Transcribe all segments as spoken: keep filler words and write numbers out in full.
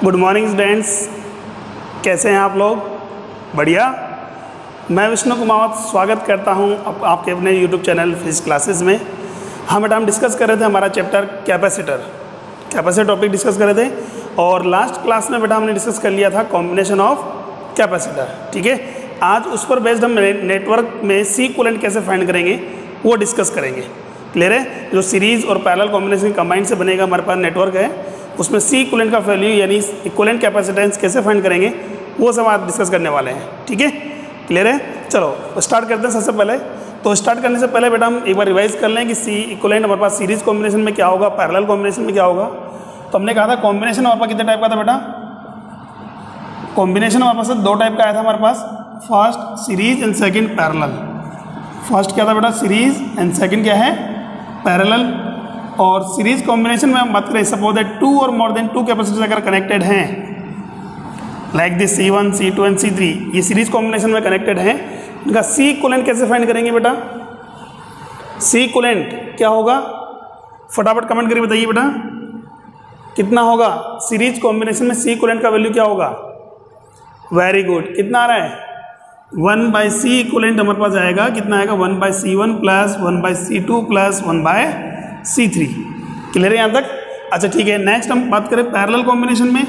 Good morning students, कैसे हैं आप लोग? बढ़िया। मैं विष्णु कुमार स्वागत करता हूं आप, आपके अपने यूट्यूब चैनल फिजिक्स क्लासेस में। हम बेटा हम डिस्कस कर रहे थे हमारा chapter capacitor capacitor topic discuss कर रहे थे, और लास्ट क्लास में बेटा हमने डिस्कस कर लिया था कॉम्बिनेशन ऑफ कैपेसिटर। ठीक है, आज उस पर बेस्ड हम नेटवर्क में सी इक्विवेलेंट कैसे फाइंड करेंगे वो डिस्कस करेंगे। क्लियर है? जो सीरीज़ और पैरेलल कॉम्बिनेशन कंबाइंड से बनेगा हमारे पास नेटवर्क है, उसमें सी इक्विवेलेंट का वैल्यू यानी इक्विवेलेंट कैपेसिटेंस कैसे फाइंड करेंगे वो सब आज डिस्कस करने वाले हैं। ठीक है, क्लियर है? चलो स्टार्ट करते हैं। सबसे पहले तो स्टार्ट करने से पहले बेटा हम एक बार रिवाइज कर लें कि सी इक्विवेलेंट हमारे पास सीरीज कॉम्बिनेशन में क्या होगा, पैरेलल कॉम्बिनेशन में क्या होगा। तो हमने कहा था कॉम्बिनेशन हमारे पास कितने टाइप का था बेटा? कॉम्बिनेशन हमारे पास दो टाइप का आया था हमारे पास, first series and second parallel. First क्या था बेटा? सीरीज एंड सेकंड क्या है? पैरेलल। और सीरीज कॉम्बिनेशन में हम बात करें, सपोज दैट टू और मोर देन टू कैपेसिटर्स अगर कनेक्टेड हैं, like this C one C two and C three, ये सीरीज कॉम्बिनेशन में कनेक्टेड हैं, इनका सी इक्विवेलेंट कैसे फाइंड करेंगे बेटा? सी इक्विवेलेंट क्या होगा? फटाफट कमेंट करके बताइए बेटा, कितना होगा सीरीज कॉम्बिनेशन में सी इक्विवेलेंट का वैल्यू क्या होगा? Very good. कितना आ रहा है? वन बाई सी इक्विवेलेंट हमारे पास आएगा, कितना आएगा? One by C one plus one by C two plus one by C three. Clear है यहाँ तक? अच्छा ठीक है, नेक्स्ट हम बात करें पैरेलल कॉम्बिनेशन में।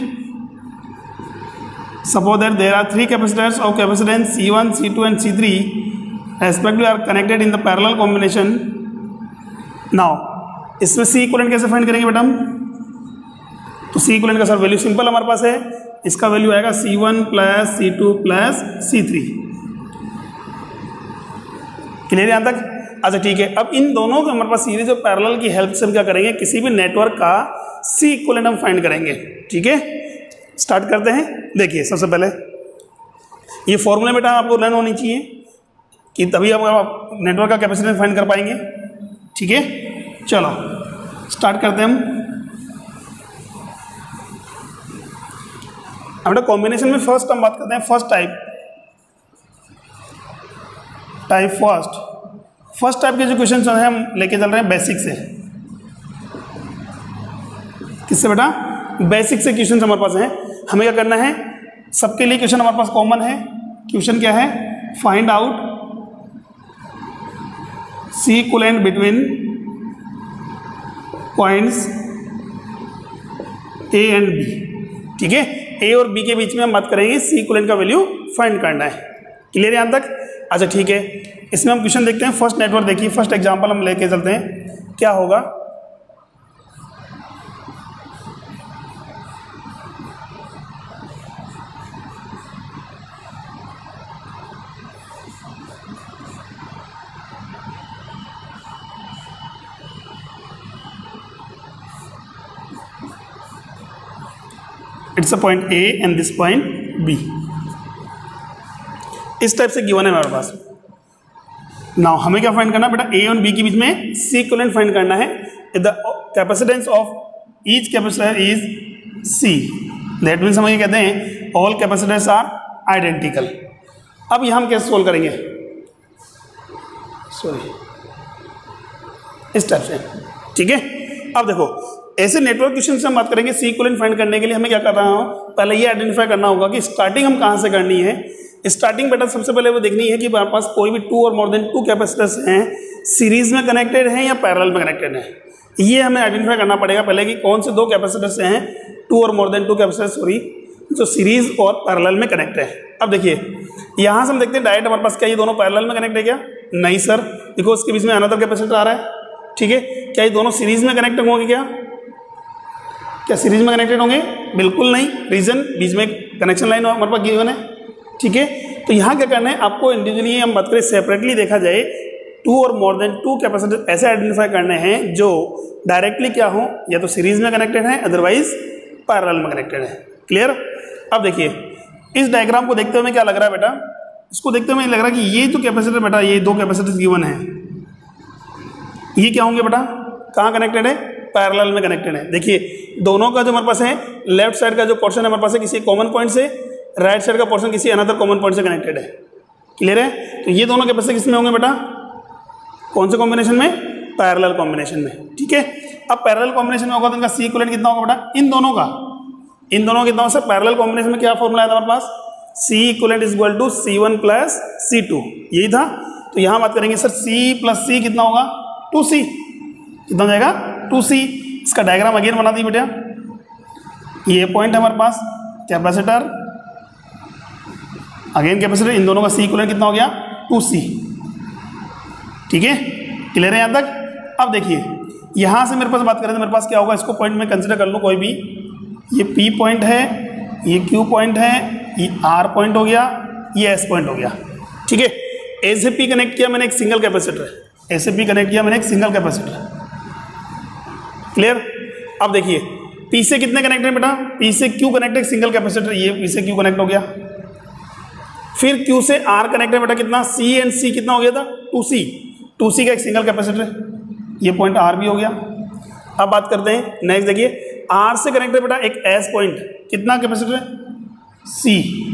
Suppose that there are three capacitors of capacitance C one C two and C three respectively are connected in the parallel combination. Now इसमें सी इक्विवेलेंट कैसे फाइंड करेंगे बेटा हम? तो सी इक्विवेलेंट का सर वैल्यू सिंपल हमारे पास है, इसका वैल्यू आएगा C one plus C two plus C three. Clear यहाँ तक? अच्छा ठीक है, अब इन दोनों को हमारे पास सीरीज और पैरेलल की हेल्प से हम क्या करेंगे, किसी भी नेटवर्क का सी इक्विवेलेंट हम फाइंड करेंगे। ठीक है, स्टार्ट करते हैं। देखिए सबसे पहले ये फॉर्मूला बेटा आपको लर्न होनी चाहिए कि तभी आप नेटवर्क का कैपेसिटेंस फाइंड कर पाएंगे। ठीक है, चलो स्टार्ट करते हैं हम। अब बेटा कॉम्बिनेशन में फर्स्ट हम बात करते हैं, first type type first first type के जो क्वेश्चन जो है हम लेके चल रहे हैं बेसिक से। किससे बेटा? बेसिक से क्वेश्चन हमारे पास हैं। हमें क्या करना है, सबके लिए क्वेश्चन हमारे पास कॉमन है। क्वेश्चन क्या है? Find out C equivalent between points A and B. ठीक है, ए और बी के बीच में हम बात करेंगे, सी इक्विवेलेंट का वैल्यू फाइंड करना है। क्लियर है यहाँ तक? अच्छा ठीक है, इसमें हम क्वेश्चन देखते हैं। फर्स्ट नेटवर्क देखिए, फर्स्ट एग्जांपल हम लेके चलते हैं, क्या होगा? It's a point A and this point B. इस टाइप से गिवन है हमारे पास। नाउ हमें क्या फाइंड करना है बेटा? ए और बी के बीच में सी इक्विवेलेंट फाइंड करना है। The capacitance of each capacitor is C, that means हम ये कहते हैं ऑल कैपेसिटर्स आर आइडेंटिकल। अब यह हम कैसे सोल्व करेंगे? सॉरी, इस टाइप से। ठीक है, अब देखो ऐसे नेटवर्क क्वेश्चन से हम बात करेंगे, सी इक्विवेलेंट फाइंड करने के लिए हमें क्या कर रहा हूँ, पहले ये आइडेंटिफाई करना होगा कि स्टार्टिंग हम कहाँ से करनी है। स्टार्टिंग बेटा सबसे पहले वो देखनी है कि हमारे पास कोई भी टू और मोर देन टू कैपेसिटर्स हैं, सीरीज में कनेक्टेड हैं या पैरेलल में कनेक्टेड हैं। ये हमें आइडेंटिफाई करना पड़ेगा पहले कि कौन से दो कैपेसिटर्स हैं, टू और more than two capacitors sorry, जो सीरीज और पैरेलल में कनेक्ट है। अब देखिए यहाँ से हम देखते हैं डायरेक्ट हमारे पास क्या ये दोनों पैरेलल में कनेक्ट है क्या? नहीं सर, देखो उसके बीच में अनदर कैपेसिटर आ रहा है। ठीक है, क्या ये दोनों सीरीज में कनेक्ट होंगे? क्या क्या सीरीज में कनेक्टेड होंगे? बिल्कुल नहीं। रीजन, बीच में कनेक्शन लाइन हमारे पास गिवन है। ठीक है, तो यहाँ क्या करना है आपको, इंडिविजुअली हम बात करें सेपरेटली देखा जाए, टू और मोर देन टू कैपेसिटर ऐसे आइडेंटिफाई करने हैं जो डायरेक्टली क्या हो, या तो सीरीज में कनेक्टेड है अदरवाइज पैरेलल में कनेक्टेड है। क्लियर? अब देखिए इस डायग्राम को देखते हुए क्या लग रहा है बेटा? इसको देखते हुए लग रहा है कि ये जो कैपेसिटर बेटा, ये दो कैपेसिटर्स गिवन है, ये क्या होंगे बेटा? कहाँ कनेक्टेड है? पैरेलल में कनेक्टेड है। देखिए दोनों का जो हमारे पास है, लेफ्ट साइड का जो पोर्शन है हमारे पास है किसी कॉमन पॉइंट से, राइट साइड का पोर्शन किसी अनदर कॉमन पॉइंट से कनेक्टेड है। क्लियर है? तो ये दोनों कैपेसिटर किसमें होंगे बेटा? कौन से कॉम्बिनेशन में? पैरेलल कॉम्बिनेशन में। ठीक है, अब पैरेलल कॉम्बिनेशन में होगा तो इनका सी इक्विवेलेंट कितना होगा बेटा? इन दोनों का इन दोनों कितना हो सर पैरेलल कॉम्बिनेशन में क्या फॉर्मूला आया था हमारे पास, C equivalent is equal to C one plus C two, यही था। तो यहाँ बात करेंगे सर सी प्लस सी कितना होगा, टू सी, कितना हो जाएगा टू सी। इसका डायग्राम अगेन बना दी बेटा, ये पॉइंट है हमारे पास कैपेसिटर, अगेन कैपेसिटर, इन दोनों का सी इक्वलेंट कितना हो गया टू सी, ठीक है, क्लियर है यहाँ तक। अब देखिए यहाँ से मेरे पास बात करें तो मेरे पास क्या होगा, इसको पॉइंट में कंसिडर कर लो कोई भी, ये P पॉइंट है, ये Q पॉइंट है, ये R पॉइंट हो गया, ये S पॉइंट हो गया, ठीक है। ए से P कनेक्ट किया मैंने एक सिंगल कैपेसिटर, ए से P कनेक्ट किया मैंने एक सिंगल कैपेसिटर, क्लियर। अब देखिए P से कितने कनेक्ट है बेटा, P से Q कनेक्ट है एक सिंगल कैपेसिटर, ये P से Q कनेक्ट हो गया। फिर Q से R कनेक्ट है बेटा कितना, C एंड C कितना हो गया था टू सी, टू सी का एक सिंगल कैपेसिटर है, ये पॉइंट R भी हो गया। अब बात करते हैं नेक्स्ट, देखिए R से कनेक्ट है बेटा एक S पॉइंट, कितना कैपेसिटर है C,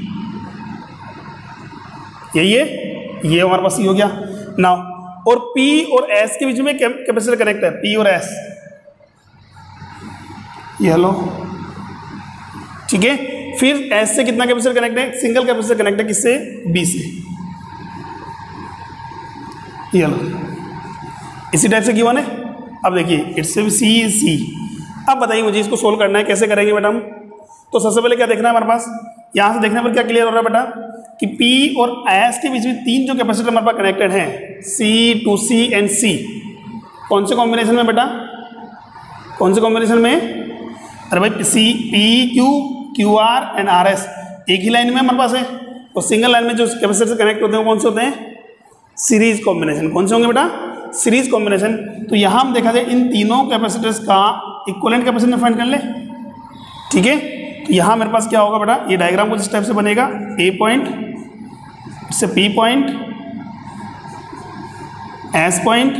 यही है, ये हमारे पास C हो गया नाउ। और P और S के बीच में कैपेसिटर कनेक्ट है, P और S, ये लो, ठीक है। फिर S से कितना कैपेसिटर कनेक्ट है, सिंगल कैपेसिटर कनेक्ट है, किससे, B से, ये लो, इसी टाइप से गिवन है। अब देखिए इट्स सी सी। अब बताइए मुझे इसको सोल्व करना है, कैसे करेंगे बेटा हम। तो सबसे पहले क्या देखना है हमारे पास, यहाँ से देखने पर क्या क्लियर हो रहा है बेटा कि P और S के बीच में तीन जो कैपेसिटर हमारे पास कनेक्टेड हैं, C, two C and C, कौन से कॉम्बिनेशन में बेटा, कौन से कॉम्बिनेशन में, अरे भाई C P Q Q R and R S एक ही लाइन में हमारे पास है। तो सिंगल लाइन में जो कैपेसिटर कनेक्ट होते हैं वो कौन से होते हैं, सीरीज कॉम्बिनेशन। कौन से होंगे बेटा, सीरीज कॉम्बिनेशन। तो यहाँ हम देखा जाए इन तीनों कैपेसिटर्स का इक्विवेलेंट कैपेसिटर फाइंड कर ले, ठीक है। तो यहाँ मेरे पास क्या होगा बेटा, ये डायग्राम कुछ इस टाइप से बनेगा, ए पॉइंट से पी पॉइंट, एस पॉइंट,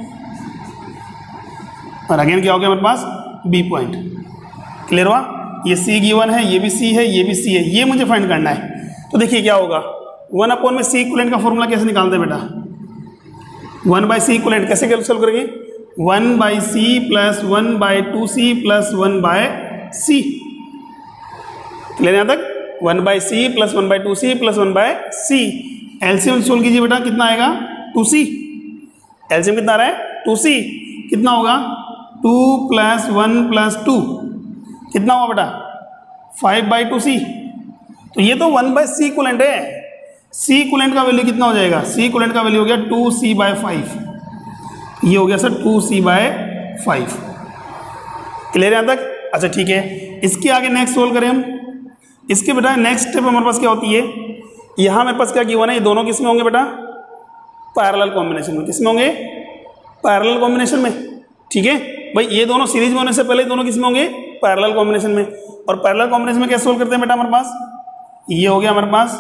और अगेन क्या हो गया हमारे पास बी पॉइंट, क्लियर हुआ। ये सी गिवन है, ये भी सी है, ये भी सी है, ये मुझे फाइंड करना है। तो देखिए क्या होगा, वन अपॉन में सी इक्विवेलेंट का फॉर्मूला कैसे निकालते हैं बेटा, वन बाई सी इक्विवेलेंट कैसे कैलकुलेट करेंगे, one by C plus one by two C plus one by C, clear यहाँ तक, one by C plus one by two C plus one by C. LCM solve कीजिए बेटा, कितना आएगा to C, LCM कितना आ रहा है टू सी, कितना होगा two plus one plus two, कितना हुआ बेटा फाइव बाई टू सी। तो ये तो वन बाई सी इक्विवेलेंट है, सी इक्विवेलेंट का वैल्यू कितना हो जाएगा, सी इक्विवेलेंट का वैल्यू हो गया टू सी बाय फाइव, ये हो गया sir two C by five, clear यहाँ तक। अच्छा ठीक है, इसके आगे नेक्स्ट सोल्व करें हम। इसके बेटा नेक्स्ट स्टेप हमारे पास क्या होती है, यहाँ मेरे पास क्या गिवन है, ये दोनों किस में होंगे बेटा, पैरेलल कॉम्बिनेशन में। किस में होंगे, पैरेलल कॉम्बिनेशन में, ठीक है भाई। ये दोनों सीरीज में होने से पहले दोनों किस में होंगे, पैरेलल कॉम्बिनेशन में। और पैरेलल कॉम्बिनेशन में कैसे सोल्व करते हैं बेटा, हमारे पास ये हो गया हमारे पास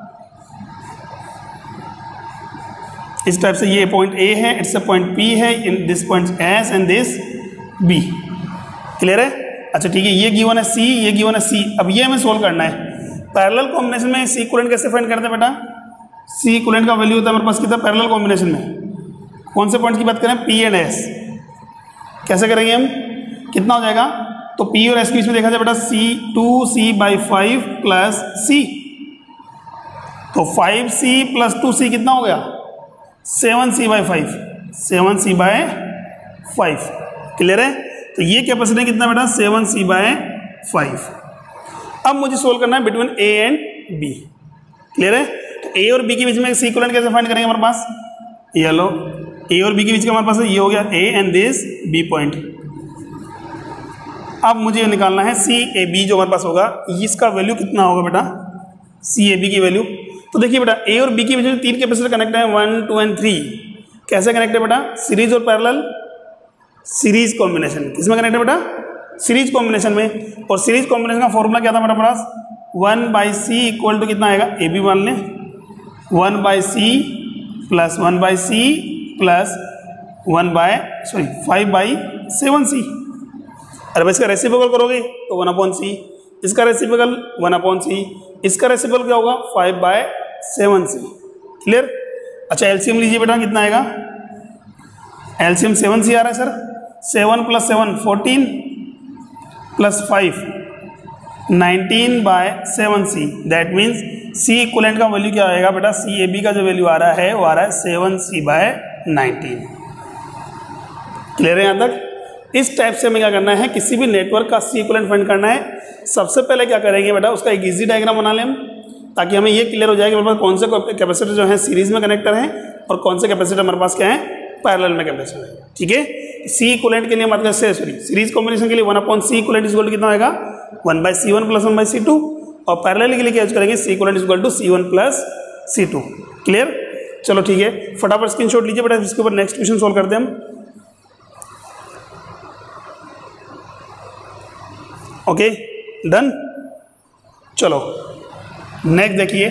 इस टाइप से, ये पॉइंट ए है, इट्स अ पॉइंट पी है, in this point S and this B, clear है। अच्छा ठीक है, ये गिवन है सी, ये गिवन है सी। अब ये हमें सोल्व करना है पैरेलल कॉम्बिनेशन में। सी इक्विवेलेंट कैसे फाइंड करते हैं बेटा, सी इक्विवेलेंट का वैल्यू होता है हमारे पास कितना, पैरेलल कॉम्बिनेशन में कौन से पॉइंट की बात करें, पी एंड एस। कैसे करेंगे हम, कितना हो जाएगा, तो पी और एस के बीच में देखा जाए बेटा C two C by five plus C, तो five C plus two C कितना हो गया, seven C by five, seven C by five, clear है। तो ये कैपेसिटी कितना बेटा, सेवन सी बाय फाइव। अब मुझे सोल्व करना है between A and B, clear है। तो ए और बी के बीच में सी इक्विवेलेंट कैसे फाइंड करेंगे हमारे पास, ये लो, ए और बी के बीच का हमारे पास ये हो गया A and this B point. अब मुझे निकालना है सी ए बी, जो हमारे पास होगा इसका वैल्यू कितना होगा बेटा, सी ए बी की वैल्यू। तो देखिए बेटा ए और बी के बीच में तीन कैपेसिटर कनेक्ट है, वन टू एंड थ्री। कैसे कनेक्ट है बेटा, सीरीज और पैरेलल, सीरीज कॉम्बिनेशन। किसमें कनेक्ट है बेटा, सीरीज कॉम्बिनेशन में। और सीरीज कॉम्बिनेशन का फॉर्मूला क्या था मेरे पास, one by C equal to कितना आएगा, ए बी मान लें, one by C plus one by C plus one by sorry five by seven C. अरे भाई इसका रेसिप्रोकल करोगे तो वन अपॉन सी, इसका रेसिप्रोकल वन अपॉन सी, इसका रेसिप्रोकल क्या होगा five by seven C, clear. अच्छा एलसीएम लीजिए बेटा, कितना आएगा, एलसीएम सेवन सी आ रहा है sir, seven plus seven fourteen plus five nineteen by seven C, that means C equivalent का वैल्यू क्या आएगा बेटा, सी ए बी का जो वैल्यू आ रहा है वो आ रहा है seven C by nineteen. Clear है यहाँ तक। इस टाइप से हमें क्या करना है, किसी भी नेटवर्क का सी इक्वलेंट फाइंड करना है। सबसे पहले क्या करेंगे बेटा, उसका एक इजी डायग्राम बना लें हम, ताकि हमें ये क्लियर हो जाए कि हमारे पास कौन से कैपेसिटर जो है सीरीज में कनेक्टर हैं और कौन से कैपेसिटर हमारे पास क्या है, पैरेलल में कैपेसिटर है। ठीक है। सी इक्वलेंट के लिए मतलब सॉरी सीरीज कॉम्बिनेशन के लिए one upon C equivalent equal to कितना आएगा, one by C one plus one by C two, और पैरेलल के लिए क्या यूज करेंगे, C equivalent equal to C one plus C two. Clear. चलो ठीक है, फटाफट स्क्रीनशॉट लीजिए बेटा, इसके ऊपर नेक्स्ट क्वेश्चन सोल्व करते हैं हम। Okay done. चलो नेक्स्ट देखिए,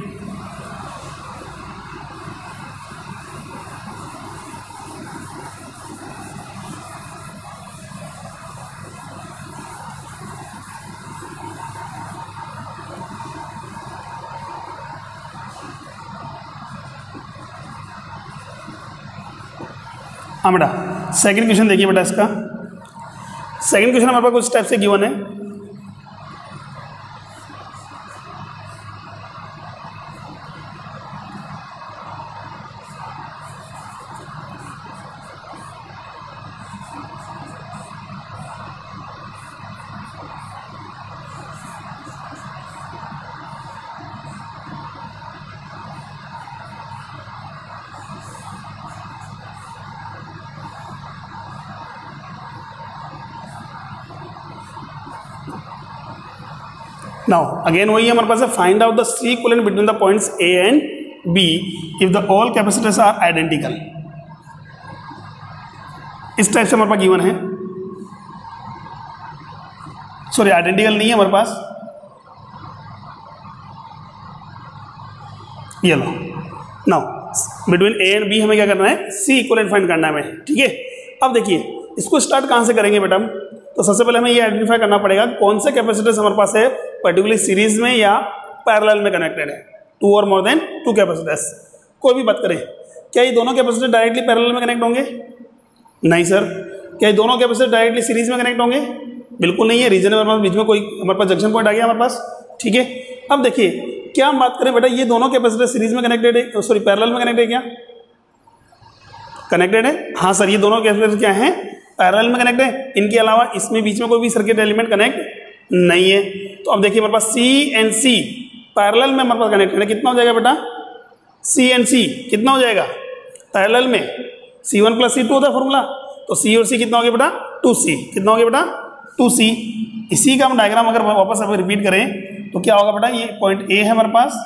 हाँ बेटा सेकंड क्वेश्चन देखिए बेटा, इसका सेकंड क्वेश्चन हमारे पास कुछ टाइप से गिवन है। नाउ अगेन वही हमारे पास है, find out the C equivalent between the points A and B if the all capacitors are identical. इस टाइप से हमारे पास गिवन है, सॉरी आइडेंटिकल नहीं है हमारे पास, ये लो। Now between A and B हमें क्या करना है, सी इक्विवेलेंट फाइंड करना है हमें। ठीक है। अब देखिए इसको स्टार्ट कहाँ से करेंगे बेटा, तो सबसे पहले हमें ये आइडेंटिफाई करना पड़ेगा कौन से कैपेसिटर्स हमारे पास है पर्टिकुलरली सीरीज में या पैरेलल में कनेक्टेड है, टू और मोर देन टू कैपेसिटर्स। कोई भी बात करें, क्या ये दोनों कैपेसिटर डायरेक्टली पैरेलल में कनेक्ट होंगे, नहीं सर। क्या ये दोनों कैपेसिटर डायरेक्टली सीरीज में कनेक्ट होंगे, बिल्कुल नहीं है। रीजन हमारे पास बीच में कोई हमारे पास जंक्शन पॉइंट आ गया हमारे पास। ठीक है। अब देखिए क्या हम बात करें बेटा, ये दोनों कैपेसिटर सीरीज में कनेक्टेड है, सॉरी पैरेलल में कनेक्टेड है, क्या कनेक्टेड है, हाँ सर। ये दोनों कैपेसिटर क्या है, पैरेलल में कनेक्ट है। इनके अलावा इसमें बीच में कोई भी सर्किट एलिमेंट कनेक्ट नहीं है। तो अब देखिए हमारे पास सी एंड सी पैरेलल में हमारे पास कनेक्टेड है, कितना हो जाएगा बेटा, सी एंड सी कितना हो जाएगा पैरेलल में, C one plus C two होता है फॉर्मूला, तो सी और सी कितना हो गया बेटा, टू सी, कितना हो गया बेटा, टू सी। इसी का हम डायग्राम अगर वापस अगर रिपीट करें तो क्या होगा बेटा, ये पॉइंट ए है हमारे पास,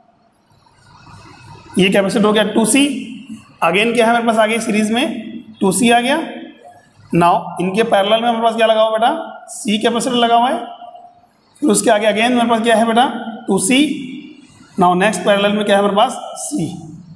ये कैपेसिटर हो गया टू सी, अगेन क्या है हमारे पास आगे सीरीज में टू सी आ गया। नाउ इनके पैरेलल में हमारे पास क्या लगा हुआ बेटा, सी कैपेसिटर लगा हुआ है, फिर उसके आगे अगेन हमारे पास क्या है बेटा, two C. Now next parallel में क्या है हमारे पास, सी।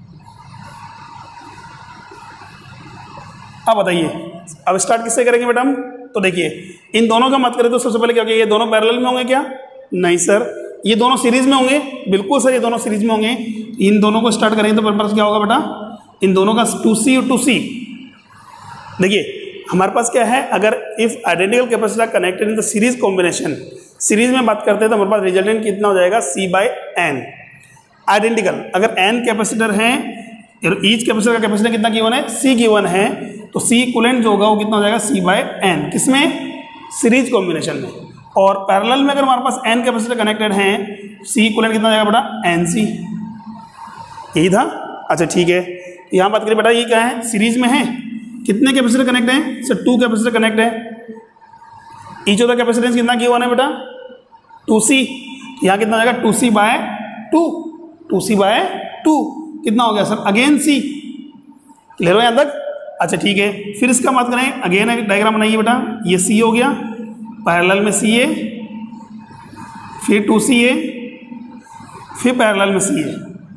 अब बताइए अब स्टार्ट किससे करेंगे बेटा हम, तो देखिए इन दोनों का मत करें तो सबसे पहले क्या होगा, ये दोनों पैरेलल में होंगे क्या, नहीं सर। ये दोनों सीरीज में होंगे, बिल्कुल सर, ये दोनों सीरीज में होंगे। इन दोनों को स्टार्ट करेंगे तो हमारे पास क्या होगा बेटा, इन दोनों का टू सी और टू सी। देखिए हमारे पास क्या है, अगर if identical capacitor connected in the series combination, series में बात करते हैं तो हमारे पास रिजल्टेंट कितना हो जाएगा, सी बाय एन। आइडेंटिकल अगर एन कैपेसिटर हैं, ईच कैपेसिटर का कैपेसिटर कितना गिवन है, सी गिवन है, तो सी इक्विवेलेंट जो होगा वो कितना हो जाएगा, सी बाय एन, किसमें, सीरीज कॉम्बिनेशन में। और पैरेलल में अगर हमारे पास एन कैपेसिटर कनेक्टेड हैं, सी इक्विवेलेंट कितना हो जाएगा बेटा, एन सी। यही था। अच्छा ठीक है, यहाँ बात करें बेटा, ये क्या है, सीरीज में है, कितने कैपेसिटर कनेक्ट हैं सर, टू कैपेसिटर कनेक्ट है। ईच ऑफ द कैपेसिटेंस कितना किया हुआ है बेटा, टू सी। यहाँ कितना हो जाएगा, two C by two, two C by two कितना हो गया सर, अगेन सी। क्लियर हो यहाँ तक। अच्छा ठीक है, फिर इसका बात करें, अगेन एक डायग्राम बनाइए बेटा, ये सी हो गया, पैरेलल में सी है, फिर टू सी है, फिर पैरेलल में सी है,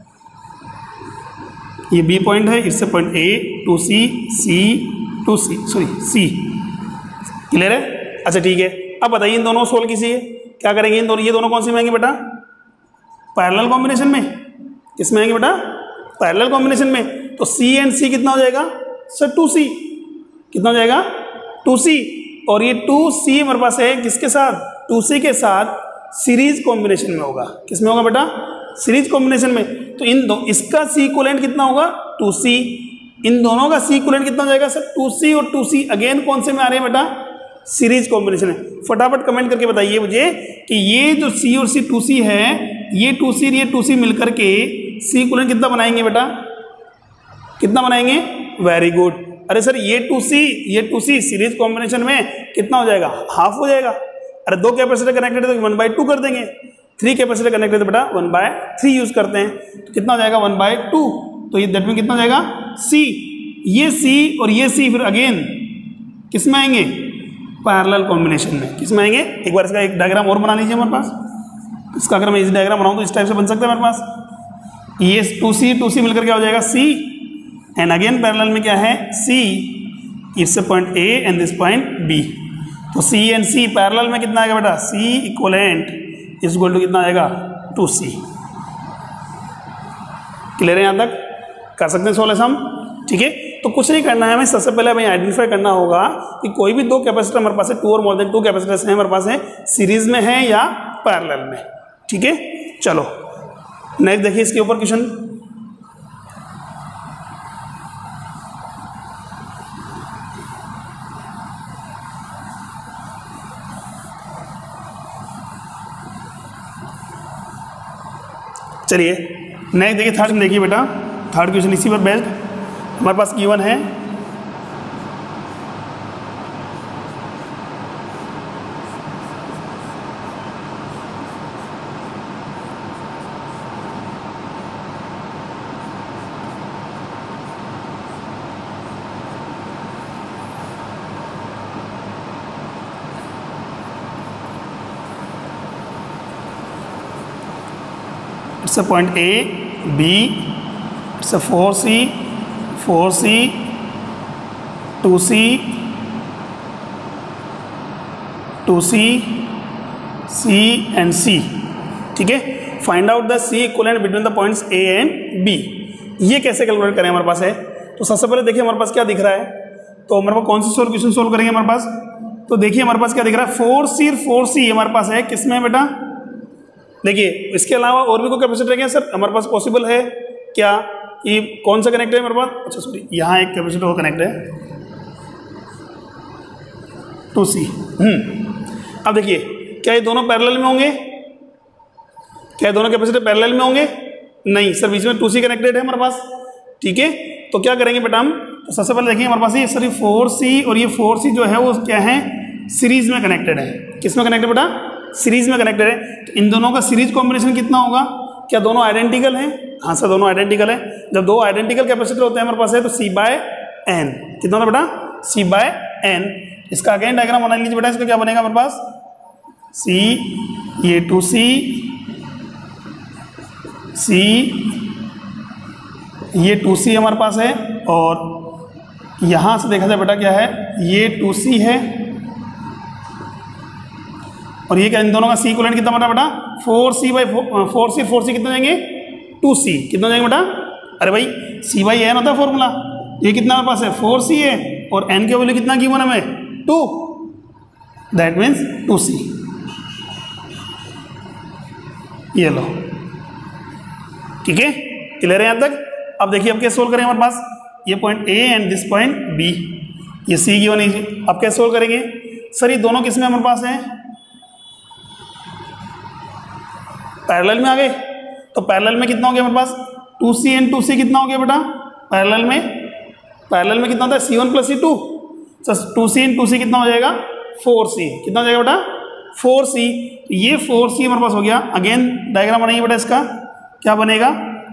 ये बी पॉइंट है, इससे point A, two C, C, two C, sorry C. Clear है। अच्छा ठीक है, अब बताइए इन दोनों सोल्व कीजिए, क्या करेंगे, इन दोनों, ये दोनों कौन सी में आएंगे बेटा, पैरेलल कॉम्बिनेशन में। किस में आएंगे बेटा, पैरेलल कॉम्बिनेशन में। तो सी एंड सी कितना हो जाएगा सर, टू सी, कितना हो जाएगा, टू सी। और ये टू सी हमारे पास है किसके साथ, टू सी के साथ सीरीज कॉम्बिनेशन में होगा। किस में होगा बेटा? सीरीज कॉम्बिनेशन में। तो इन दो इसका सी इक्विवेलेंट कितना होगा? टू सी। इन दोनों का सी इक्विवेलेंट कितना हो जाएगा सर? टू सी और टू सी अगेन कौन से में आ रहे हैं बेटा? सीरीज कॉम्बिनेशन में। फटाफट कमेंट करके बताइए मुझे कि ये जो सी और सी टू सी है, ये टू सी और ये टू सी मिलकर के सी इक्विवेलेंट कितना बनाएंगे बेटा? कितना बनाएंगे? Very good. अरे सर ये टू सी ये टू सी सीरीज कॉम्बिनेशन में कितना हो जाएगा? हाफ हो जाएगा। अरे दो कैपेसिटर कनेक्टेड है तो वन बाई टू कर देंगे। थ्री कैपेसिटर कनेक्टेड है तो बेटा वन बाय थ्री यूज करते हैं, तो कितना हो जाएगा? One by two. तो ये दैट में कितना हो जाएगा? सी। ये सी और ये सी फिर अगेन किस में आएंगे? पैरेलल कॉम्बिनेशन में। किस में आएंगे? एक बार इसका एक डायग्राम और बना लीजिए हमारे पास। इसका अगर मैं इस डायग्राम बनाऊं तो इस टाइप से बन सकता है हमारे पास। ये टू सी टू सी मिलकर क्या हो जाएगा? सी। एंड अगेन पैरेलल में क्या है? C. It's a point A and this point B. तो सी एंड सी पैरेलल में कितना आएगा बेटा? C equivalent is equal to कितना आएगा? To C. क्लियर है? यहाँ तक कर सकते हैं सोल्व हम? ठीक है। तो कुछ नहीं करना है हमें, सबसे पहले हमें आइडेंटिफाई करना होगा कि कोई भी दो कैपेसिटर हमारे पास है, टू और मोर देन टू कैपेसिटर्स हैं हमारे पास है, सीरीज में है या पैरेलल में। ठीक है, चलो नेक्स्ट देखिए इसके ऊपर क्वेश्चन। चलिए नेक्स्ट देखिए, थर्ड में देखिए बेटा, थर्ड क्वेश्चन इसी पर बेस्ड हमारे पास गिवन है। It's a point A B, it's a four C four C two C two C C and C. ठीक है, find out the C equivalent between the points A and B. ये कैसे calculate करें हमारे पास है? तो सबसे पहले देखिए हमारे पास क्या दिख रहा है। तो हमारे पास कौन सी सोल्यूशन सोल्व करेंगे हमारे पास? तो देखिए हमारे पास क्या दिख रहा है, फोर सी फोर सी हमारे पास है। किसमें है बेटा? देखिए इसके अलावा और भी कोई कैपेसिटर क्या सर हमारे पास पॉसिबल है क्या? ये कौन सा कनेक्ट है हमारे पास? अच्छा सॉरी, यहाँ एक कैपेसिटर और कनेक्ट है टू सी। हम्म अब देखिए क्या ये दोनों पैरेलल में होंगे? क्या ये दोनों कैपेसिटर पैरेलल में होंगे? नहीं सर, बीच में टू सी कनेक्टेड है हमारे पास। ठीक है, तो क्या करेंगे बेटा हम? तो सबसे पहले देखिए हमारे पास ये सर फोर सी और ये फोर सी जो है वो क्या है? सीरीज में कनेक्टेड है। किस में कनेक्टेड बेटा? सीरीज में कनेक्टेड है। तो इन दोनों का सीरीज कॉम्बिनेशन कितना होगा? क्या दोनों आइडेंटिकल हैं? हाँ सर, दोनों आइडेंटिकल है। जब दो आइडेंटिकल कैपेसिटर होते हैं हमारे पास है तो सी बाय एन कितना होगा बेटा? C by N. इसका अगेन डायग्राम बना लीजिए बेटा। इसका क्या बनेगा हमारे पास? सी, ये टू सी सी, ये टू सी हमारे पास है, और यहाँ से देखा जाए बेटा क्या है, ये टू सी है, और ये क्या इन दोनों का सी इक्विवेलेंट कितना बना बेटा? Four C by four C four C कितना जाएंगे? Two C. कितना जाएंगे बेटा? अरे भाई सी बाई एन होता है फॉर्मूला। ये कितना हमारे पास है? फोर सी है, और एन के वैल्यू कितना गिवन हमें? Two. That means two C. ये लो, ठीक है, क्लियर है यहाँ तक? अब देखिए अब कैसे सोल्व करें हमारे पास ये point A and this point B, ये सी गिवन है। अब कैसे सोल्व करेंगे सर? ये दोनों किसमें हमारे पास हैं? पैरेलल में आ गए। तो पैरेलल में कितना हो गया हमारे पास? Two C and two C कितना हो गया बेटा? पैरेलल में पैरेलल में कितना होता है? C one plus C two. Two C and two C कितना हो जाएगा? Four C. कितना हो जाएगा बेटा? Four C. ये फोर सी हमारे पास हो गया। अगेन डायग्राम बनाइए बेटा। इसका क्या बनेगा?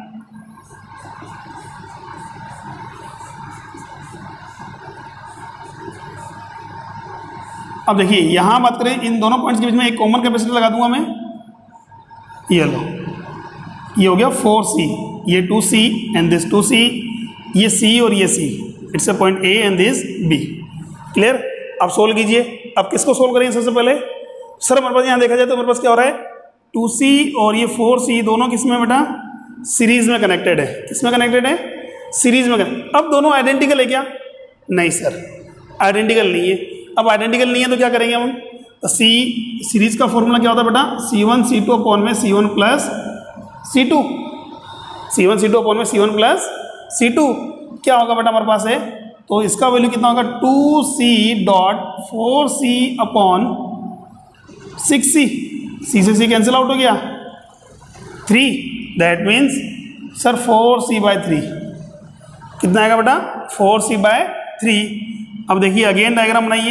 अब देखिए यहां बात करें इन दोनों पॉइंट्स के बीच में एक कॉमन कैपेसिटर लगा दूंगा मैं। ये लो, ये हो गया फोर सी, ये two C and this two C, ये सी और ये C. It's a point A and this B. Clear? अब सोल्व कीजिए। अब किसको सोल्व करेंगे सबसे पहले? सर हमारे पास यहाँ देखा जाए तो हमारे पास क्या हो रहा है? टू सी और ये फोर सी दोनों किसमें बेटा? सीरीज में कनेक्टेड है। किसमें कनेक्टेड है? सीरीज में कनेक्टेड। अब दोनों आइडेंटिकल है क्या? नहीं सर, आइडेंटिकल नहीं है। अब आइडेंटिकल नहीं है तो क्या करेंगे हम? तो सी सीरीज का फॉर्मूला क्या होता है बेटा, C one C two upon में C one plus C two, C one C two upon में C one plus C two क्या होगा बेटा हमारे पास है, तो इसका वैल्यू कितना होगा two C dot four C upon six C, C से सी कैंसिल आउट हो गया, three, that means sir four C by three कितना आएगा बेटा, फोर सी बाय थ्री। अब देखिए अगेन डायग्राम बनाइए,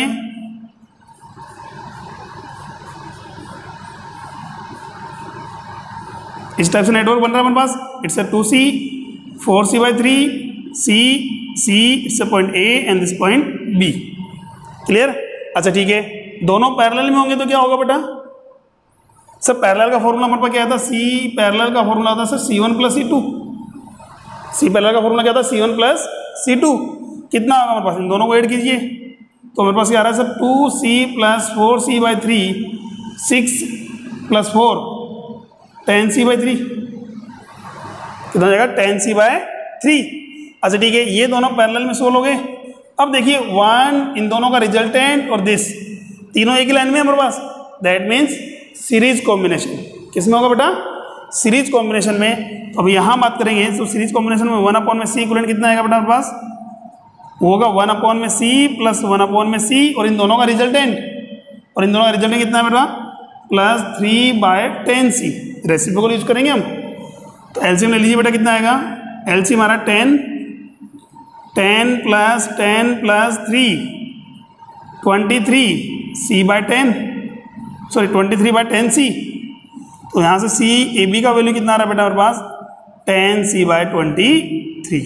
इस टाइप से नेटवर्क बन रहा है हमारे पास, it's a two C, four C by three, C C, it's a point A and this point B, clear. अच्छा ठीक है, दोनों पैरेलल में होंगे तो क्या होगा बेटा, सर पैरेलल का फॉर्मूला हमारे पास क्या था, सी पैरेलल का फॉर्मूला था sir C one plus C two, C parallel का फॉर्मूला क्या था, C one plus C two, कितना होगा हमारे पास, इन दोनों को ऐड कीजिए तो हमारे पास क्या आ रहा है sir, two C plus four C by three, six plus four ten C by three, कितना हो जाएगा, टेन सी बाय थ्री। अच्छा ठीक है, ये दोनों पैरेलल में सोल्व हो गए। अब देखिए वन, इन दोनों का रिजल्टेंट और दिस तीनों एक ही लाइन में हमारे पास, दैट मीन्स सीरीज कॉम्बिनेशन, किस में होगा बेटा, सीरीज कॉम्बिनेशन में। तो अब यहाँ बात करेंगे तो सीरीज कॉम्बिनेशन में वन अपॉन में सी इक्वलेंट कितना आएगा बेटा हमारे पास, वो होगा वन अपॉन में सी प्लस वन अपॉन में सी, और इन दोनों का रिजल्टेंट, और इन दोनों का रिजल्टेंट कितना है बेटा, plus three by ten C, reciprocal use करेंगे हम। तो एलसीएम ले लीजिए बेटा, कितना आएगा, एलसीएम हमारा ten, ten plus ten plus three, twenty three C by ten, sorry twenty three by ten C. तो यहाँ से सी ए बी का वैल्यू कितना आ रहा है बेटा हमारे पास, ten C by twenty three.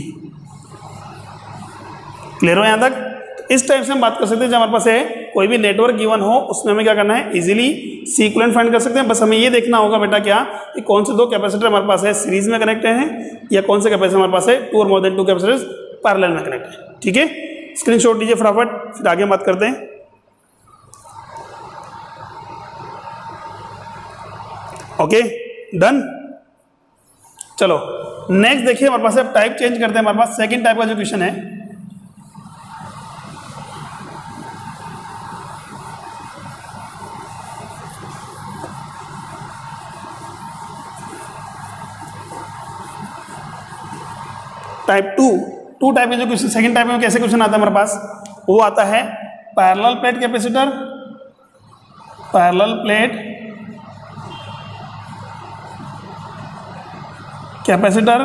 Clear हो यहाँ तक। इस टाइप से हम बात कर सकते हैं जब हमारे पास है कोई भी नेटवर्क गिवन हो, उसमें हमें क्या करना है, इजीली सी इक्विवेलेंट फाइंड कर सकते हैं। बस हमें ये देखना होगा बेटा क्या कि कौन से दो कैपेसिटर हमारे पास है सीरीज में कनेक्टेड हैं, या कौन से कैपेसिटर हमारे पास है टू और more than two capacitors parallel में कनेक्टेड है। ठीक है, स्क्रीनशॉट लीजिए फटाफट, फिर आगे बात करते हैं। Okay done. चलो नेक्स्ट देखिए हमारे पास, अब टाइप चेंज करते हैं। हमारे पास सेकंड टाइप का जो क्वेश्चन है, टाइप टू टू टाइप के जो क्वेश्चन, सेकंड टाइप में कैसे क्वेश्चन आता है हमारे पास, वो आता है parallel plate capacitor, parallel plate capacitor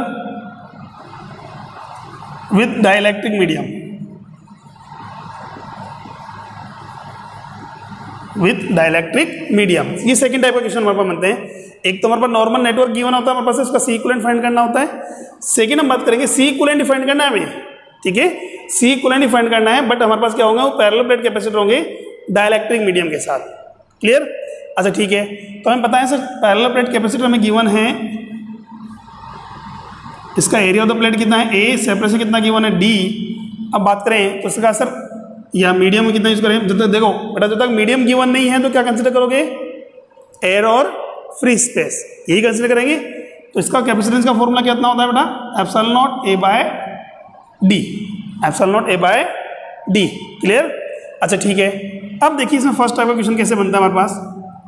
with dielectric medium, with dielectric medium. ये सेकंड टाइप का क्वेश्चन हमारे पास बनते हैं। एक तो हमारे पास नॉर्मल नेटवर्क गिवन होता है हमारे पास, उसका सी इक्विवेलेंट फाइंड करना होता है। सेकंड हम बात करेंगे सी इक्विवेलेंट फाइंड करना है हमें, ठीक है, सी इक्विवेलेंट फाइंड करना है, बट हमारे पास क्या होगा, वो पैरेलल प्लेट कैपेसिटर होंगे डाइलेक्ट्रिक मीडियम के साथ। क्लियर। अच्छा ठीक है, तो हमें पता है सर पैरेलल प्लेट कैपेसिटर हमें गिवन है, इसका एरिया ऑफ द प्लेट कितना है ए, सेपरेशन कितना गिवन है डी। अब बात करें तो इसका सर या मीडियम में कितना यूज करें, जब तक देखो बेटा जब तक मीडियम गिवन नहीं है तो क्या कंसिडर करोगे, एयर और फ्री स्पेस, यही कंसिडर करेंगे। तो इसका कैपेसिटेंस का फॉर्मूला कितना होता है बेटा, epsilon not A by D, epsilon not A by D. Clear. अच्छा ठीक है, अब देखिए इसमें फर्स्ट टाइप का क्वेश्चन कैसे बनता है हमारे पास।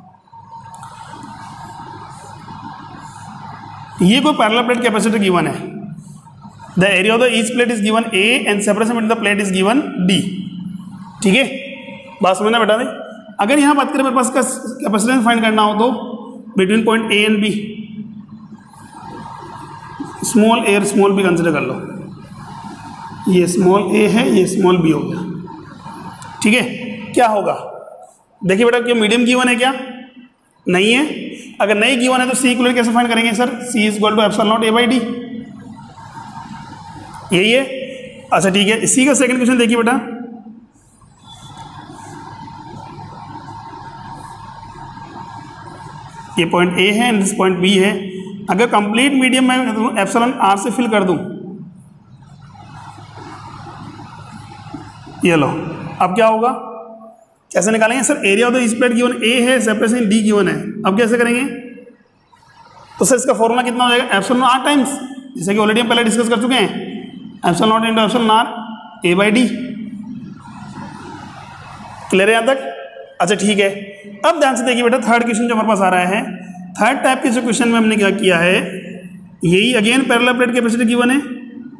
ये कोई पैरेलल प्लेट कैपेसिटर गिवन है, the area of the each plate is given A and separation between the plate is given D. ठीक है, बात समझना बेटा। नहीं अगर यहाँ बात करें मेरे पास का कैपेसिटेंस फाइंड करना हो तो between point A and B, small A और स्मॉल बी कंसिडर कर लो, ये स्मॉल ए है, ये स्मॉल बी हो गया। ठीक है, क्या होगा देखिए बेटा, क्या मीडियम गिवन है क्या, नहीं है। अगर नहीं गिवन है तो सी इक्विवेलेंट कैसे फाइंड करेंगे sir, C is equal to epsilon not A by D, यही है। अच्छा ठीक है, इसी का सेकंड क्वेश्चन देखिए बेटा, ये पॉइंट ए है एंड दिस पॉइंट बी है। अगर कंप्लीट मीडियम मैं एप्सिलॉन आर से फिल कर दूं, ये लो, अब क्या होगा, कैसे निकालेंगे sir, area of the each plate given A है, सेपरेशन डी गिवन है। अब कैसे करेंगे, तो सर इसका फॉर्मूला कितना हो जाएगा, एप्सिलॉन आर टाइम्स, जैसे कि ऑलरेडी हम पहले डिस्कस कर चुके हैं, epsilon not into epsilon R A by D. Clear है यहाँ तक। अच्छा ठीक है, अब ध्यान से देखिए बेटा, थर्ड क्वेश्चन जो हमारे पास आ रहा है, थर्ड टाइप के जो क्वेश्चन में हमने क्या किया है, यही again parallel plate capacity given है,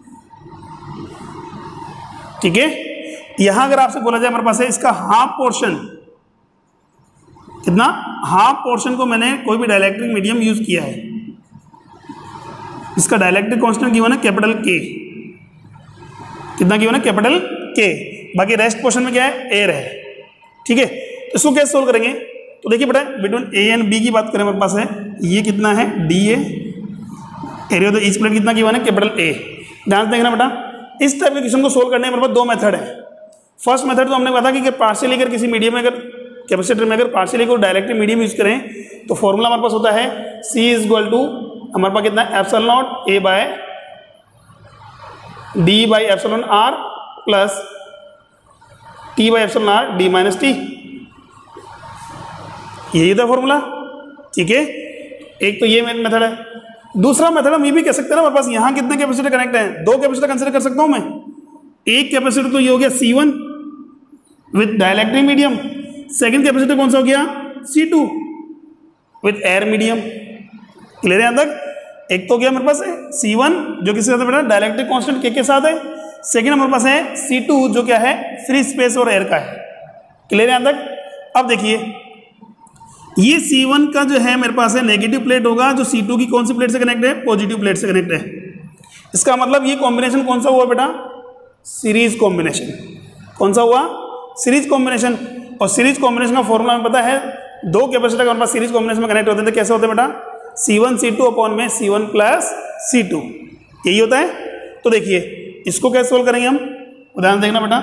ठीक है। यहां अगर आपसे बोला जाए हमारे पास है इसका हाफ पोर्शन, कितना, हाफ पोर्शन को मैंने कोई भी डाइलेक्ट्रिक मीडियम यूज किया है, इसका डाइलेक्ट्रिक कांस्टेंट गिवन है कैपिटल के, कितना गिवन है, कैपिटल के, बाकी रेस्ट पोर्शन में क्या है, एयर है, ठीक है। तो इसको कैसे सोल्व करेंगे, तो देखिए बेटा, बिटवीन ए एंड बी की बात करें हमारे पास है, ये कितना है, D A, area of the each plate कितना गिवन है, कैपिटल ए। ध्यान से देखना बेटा, इस टाइप के क्वेश्चन को सोल्व करने में हमारे पास दो मेथड है। फर्स्ट मेथड तो हमने कहा था कि पार्शियली अगर किसी मीडियम में, अगर कैपेसिटर में अगर पार्शियली को डायरेक्टली मीडियम यूज करें तो फॉर्मूला हमारे पास होता है सी इज इक्वल टू, हमारे पास कितना है, epsilon not A by D by epsilon R plus T by epsilon R D minus T, यही था फॉर्मूला, ठीक है। एक तो ये मेथड है। दूसरा मेथड हम ये भी कह सकते हैं ना, हमारे पास यहाँ कितने कैपेसिटर कनेक्ट हैं, दो कैपेसिटर कंसिडर कर सकता हूँ मैं। एक कैपेसिटर तो ये हो गया C one with dielectric medium, second capacitor कौन सा हो गया, C two with air medium, clear है यहाँ तक। एक तो हो गया हमारे पास है सी वन जो किसके साथ है, डाइलेक्ट्रिक कांस्टेंट के के साथ है, सेकंड हमारे पास है सी टू जो क्या है, फ्री स्पेस और एयर का है, क्लियर है यहाँ तक। अब देखिए, ये सी वन का जो है मेरे पास है नेगेटिव प्लेट होगा, जो सी टू की कौन सी प्लेट से कनेक्ट है, पॉजिटिव प्लेट से कनेक्ट है। इसका मतलब ये कॉम्बिनेशन कौन सा हुआ बेटा, सीरीज कॉम्बिनेशन, कौन सा हुआ, सीरीज कॉम्बिनेशन। और सीरीज कॉम्बिनेशन का फॉर्मूला हमें पता है, दो कैपेसिटर हमारे पास सीरीज कॉम्बिनेशन में कनेक्ट होते हैं तो कैसे होते हैं बेटा, C one C two upon में C one plus C two, यही होता है। तो देखिए इसको कैसे सोल्व करेंगे हम, उदाहरण देखना बेटा।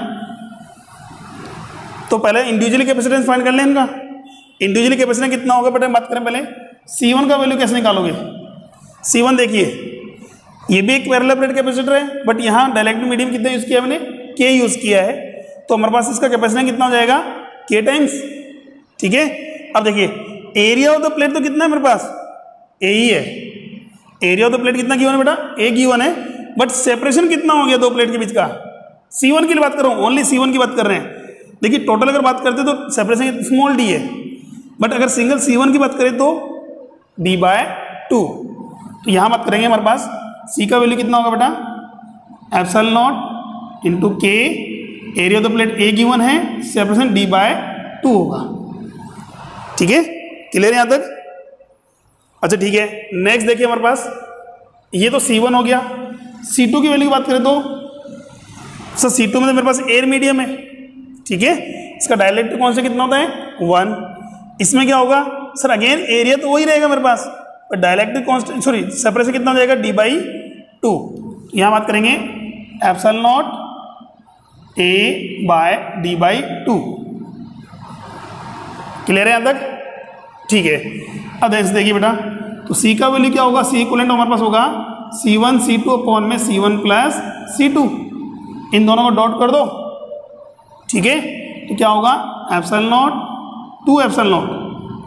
तो पहले इंडिविजुअली कैपेसिटेंस फाइंड कर लें इनका। इंडिविजुअली कैपेसिटेंस कितना होगा बेटा, बात करें पहले, सी वन का वैल्यू कैसे निकालोगे। सी वन देखिए, ये भी एक पैरेलल प्लेट कैपेसिटर है, बट यहाँ डाइलेक्ट्रिक मीडियम कितना यूज किया मैंने, के यूज किया है, तो हमारे पास इसका कैपेसिटेंस कितना हो जाएगा, के टाइम्स, ठीक है। अब देखिए एरिया ऑफ द प्लेट तो कितना है मेरे पास, ए ही है, एरिया ऑफ द प्लेट कितना गिवन है बेटा, ए गिवन है, बट सेपरेशन कितना हो गया दो प्लेट के बीच का, सी वन की बात कर रहा हूँ, ओनली सी वन की बात कर रहे हैं। देखिए टोटल अगर बात करते तो सेपरेशन स्मॉल डी है, बट अगर सिंगल सी वन की बात करें तो डी बाय टू। तो यहाँ बात करेंगे हमारे पास सी का वैल्यू कितना होगा बेटा, epsilon not into K, area of the plate A given है, सेपरेशन डी बाय टू होगा, ठीक है, क्लियर है यहाँ तक। अच्छा ठीक है, नेक्स्ट देखिए हमारे पास, ये तो सी वन हो गया, सी टू की वैल्यू की बात करें तो सर सी टू में तो मेरे पास एयर मीडियम है, ठीक है, इसका डाइलेक्ट्रिक कांस्टेंट कितना होता है, वन। इसमें क्या होगा सर, अगेन एरिया तो वही रहेगा मेरे पास, पर डाइलेक्ट्रिक कांस्टेंट सॉरी सेपरेशन कितना हो जाएगा, डी बाई टू। यहाँ बात करेंगे epsilon not A by D by two, clear है यहाँ तक, ठीक है। अब देखिए बेटा, तो सी का वैल्यू क्या होगा, सी इक्विवेलेंट हमारे पास होगा C one C two upon में C one plus C two, इन दोनों को डॉट कर दो, ठीक है। तो क्या होगा, epsilon not two epsilon not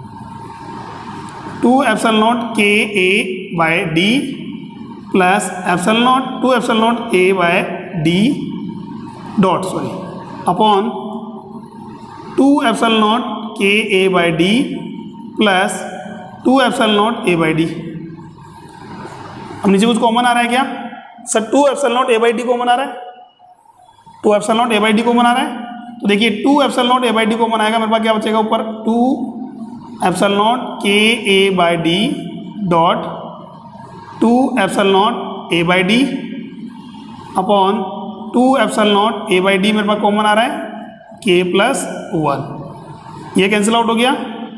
two epsilon not K A by D plus epsilon not two epsilon not A by D dot sorry upon two epsilon not K A by D plus two epsilon not A by D. अब नीचे कुछ common आ रहा है क्या sir, two epsilon not A by D common आ रहा है, two epsilon not A by D common आ रहा है। तो देखिए two epsilon not A by D common आएगा, मेरे पास क्या बचेगा ऊपर, to epsilon not K A by D dot two epsilon not A by D upon two epsilon not A by D मेरे पास कॉमन आ रहा है, के प्लस वन, ये कैंसिल आउट हो गया।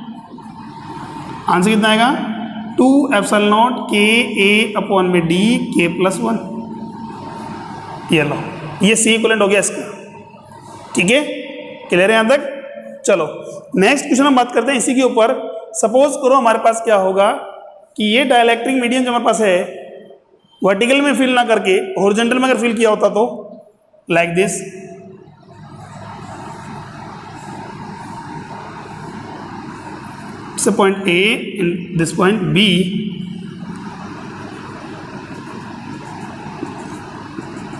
आंसर कितना आएगा, two epsilon not K A upon में डी के प्लस वन, ये लो, ये सी इक्विवेलेंट हो गया इसका, ठीक है, क्लियर है यहाँ तक। चलो नेक्स्ट क्वेश्चन हम बात करते हैं इसी के ऊपर। सपोज करो हमारे पास क्या होगा कि ये डाइलेक्ट्रिक मीडियम जो हमारे पास है, वर्टिकल में फिल ना करके हॉरिजॉन्टल में अगर फिल किया होता तो लाइक दिस, से point A in this point B,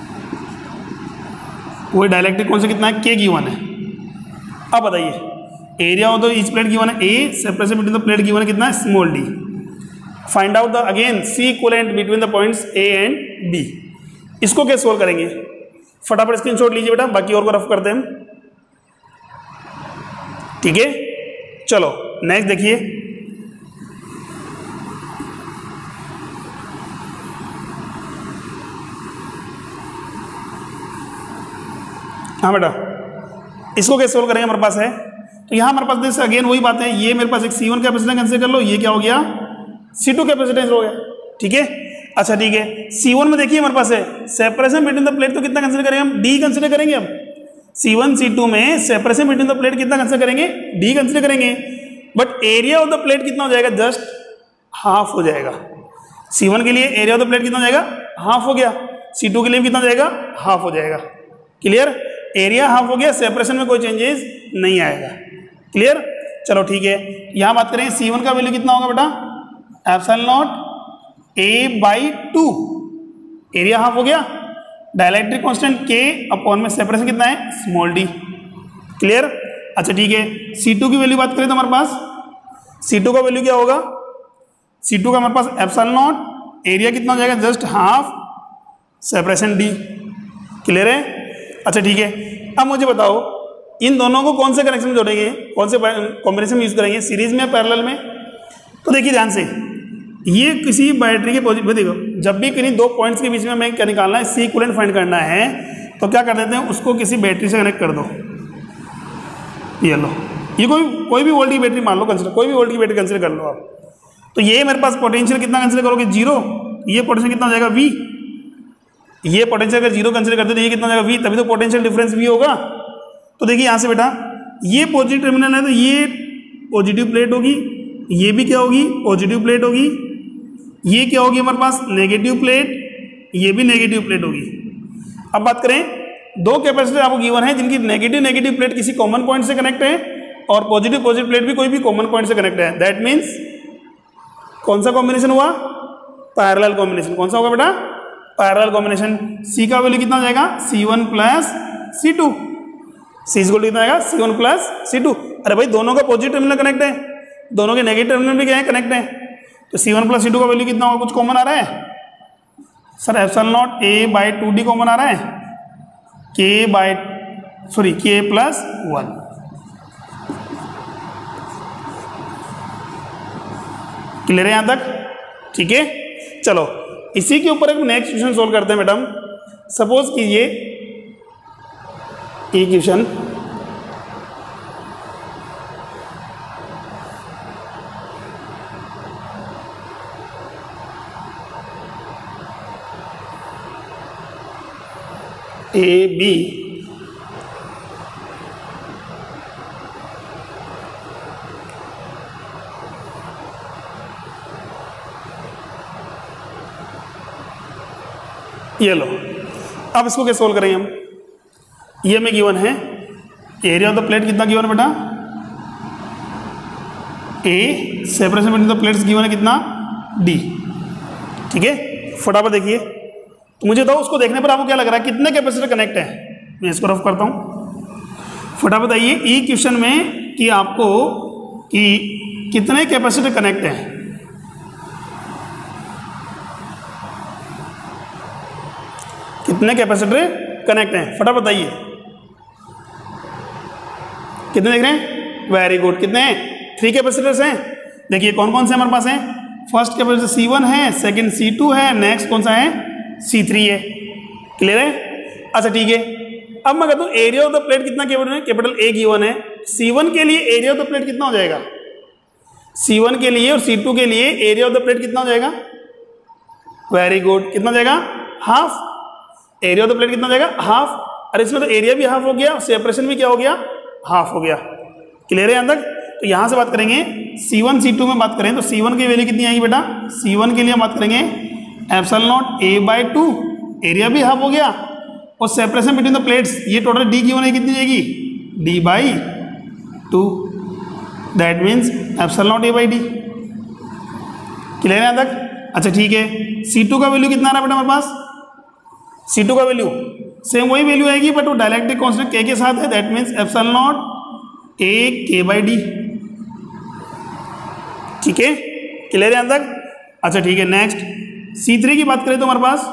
वो डाइलेक्ट्रिक कौन सा कितना है, के गिवन है। अब बताइए area of the each plate given है A, separation between the plate given है कितना, small D. Find out the again C equivalent between the points A and B. इसको कैसे सोल्व करेंगे, फटाफट स्क्रीनशॉट लीजिए बेटा, बाकी और को रफ करते हैं हम। ठीक है, चलो नेक्स्ट देखिए। हाँ बेटा, इसको कैसे सोल्व करेंगे, हमारे पास है तो यहाँ हमारे पास जैसे अगेन वही बात है, ये मेरे पास एक सी वन कैपेसिटेंस कंसीडर कर लो, ये क्या हो गया सी टू कैपेसिटेंस हो गया। ठीक है, अच्छा ठीक है, सी वन में देखिए हमारे पास है सेपरेशन बिटवीन द प्लेट, तो कितना कंसीडर करेंगे हम, डी कंसीडर करेंगे। हम सी वन सी टू में सेपरेशन बिटवीन द प्लेट कितना कंसीडर करेंगे, डी कंसीडर करेंगे। But area of the plate कितना हो जाएगा, जस्ट हाफ हो जाएगा। सी वन के लिए एरिया ऑफ द प्लेट कितना हो जाएगा, हाफ हो गया। सी टू के लिए कितना हो जाएगा, हाफ हो जाएगा। क्लियर, एरिया हाफ हो गया, सेपरेशन में कोई चेंजेस नहीं आएगा। क्लियर, चलो ठीक है, यहां बात करें सी वन का वैल्यू कितना होगा बेटा, epsilon not A by two, area half हो गया, डाइलेक्ट्रिक कांस्टेंट के अपॉन में सेपरेशन कितना है, स्मॉल डी। क्लियर, अच्छा ठीक है, सी टू की वैल्यू बात करें तो हमारे पास सी टू का वैल्यू क्या होगा, सी टू का हमारे पास एप्सिलॉन नॉट, एरिया कितना हो जाएगा, just half, separation D. Clear है, अच्छा ठीक है, अब मुझे बताओ इन दोनों को कौन से कनेक्शन में जोड़ेंगे, कौन से कॉम्बिनेशन में यूज करेंगे, सीरीज में या पैरेलल में। तो देखिए ध्यान से, ये किसी बैटरी के पॉजिटिव, देखो जब भी किन्हीं दो पॉइंट्स के बीच में हमें क्या निकालना है, सी इक्विवेलेंट फाइंड करना है, तो क्या कर देते हैं, उसको किसी बैटरी से कनेक्ट कर दो। ये लो, ये कोई कोई भी वोल्ट की बैटरी मान लो कंसिडर, कोई भी वोल्ट की बैटरी कंसिडर कर लो आप। तो ये मेरे पास पोटेंशियल कितना कंसिडर करोगे, जीरो, ये पोटेंशियल कितना हो जाएगा, वी। ये पोटेंशियल अगर जीरो कंसिडर करते हो तो ये कितना हो जाएगा, वी, तभी तो पोटेंशियल डिफरेंस वी होगा। तो देखिए यहाँ से बेटा, ये पॉजिटिव टर्मिनल है तो ये पॉजिटिव प्लेट होगी, ये भी क्या होगी, पॉजिटिव प्लेट होगी, ये क्या होगी हमारे पास, नेगेटिव प्लेट, ये भी नेगेटिव प्लेट होगी। अब बात करें, दो कैपेसिटर आपको गिवन है जिनकी नेगेटिव नेगेटिव प्लेट किसी कॉमन पॉइंट से कनेक्ट है और पॉजिटिव पॉजिटिव प्लेट भी कोई भी कॉमन पॉइंट से कनेक्ट है। दैट मीन्स कौन सा कॉम्बिनेशन हुआ, पैरेलल कॉम्बिनेशन। कौन सा होगा बेटा, पैरेलल कॉम्बिनेशन। सी का वैल्यू कितना हो जाएगा, C one plus C two, C equal कितना आएगा, C one plus C two. अरे भाई दोनों का पॉजिटिव टर्मिनल कनेक्ट है, दोनों के नेगेटिव टर्मिनल भी क्या है, कनेक्ट है। तो C one plus C two का वैल्यू कितना होगा, कुछ कॉमन आ रहा है sir, epsilon not A by two D common आ रहा है, K by sorry K plus one. Clear है यहां तक, ठीक है। चलो इसी के ऊपर एक नेक्स्ट क्वेश्चन सोल्व करते हैं मैडम। सपोज कीजिए ये क्वेश्चन ए बी ये लो, अब इसको कैसे सोल्व करेंगे हम। ये में गिवन है एरिया ऑफ द प्लेट कितना गिवन है बेटा, A, separation between the plates given है कितना, डी। ठीक है, फटाफट देखिए, तो मुझे तो उसको देखने पर आपको क्या लग रहा है, कितने कैपेसिटर कनेक्ट है। मैं इसको रफ करता हूँ, फटाफट बताइए ई क्वेश्चन में कि आपको कि कितने कैपेसिटर कनेक्ट हैं। कितने कैपेसिटर कनेक्ट हैं, फटाफट बताइए, कितने देख रहे हैं, वेरी गुड, कितने हैं, थ्री कैपेसिटर्स हैं। देखिए कौन कौन से हमारे पास हैं, फर्स्ट कैपेसिटर सी वन है, सेकंड सी टू है, नेक्स्ट कौन सा है, सी थ्री है। क्लियर है, अच्छा ठीक है। अब मैं कहता हूँ एरिया ऑफ द प्लेट कितना कैपिटल है, कैपिटल ए गिवन है। सी वन के लिए एरिया ऑफ द प्लेट कितना हो जाएगा, सी वन के लिए और सी टू के लिए एरिया ऑफ द प्लेट कितना हो जाएगा, वेरी गुड, कितना हो जाएगा, half. Area of the plate कितना हो जाएगा, हाफ। अरे इसमें तो एरिया भी हाफ हो गया, सेपरेशन भी क्या हो गया, हाफ हो गया। क्लियर है यहां तक। तो यहां से बात करेंगे सी वन सी टू में बात करें तो सी वन की वैल्यू कितनी आएगी बेटा, सी वन के लिए हम बात करेंगे epsilon not A by two, area भी हाफ हो गया, और सेपरेशन बिटवीन द प्लेट्स ये टोटल डी की होने कितनी जाएगी, D by two, that means epsilon not A by D. Clear है यहां तक, अच्छा ठीक है। सी टू का वैल्यू कितना आ रहा है बेटा हमारे पास, सी टू का वैल्यू सेम वही वैल्यू आएगी बट वो डायलेक्ट्रिक कांस्टेंट के के साथ है, that means epsilon not A K by D. ठीक है, क्लियर है यहां तक? अच्छा ठीक है, नेक्स्ट सी थ्री की बात करें तो हमारे पास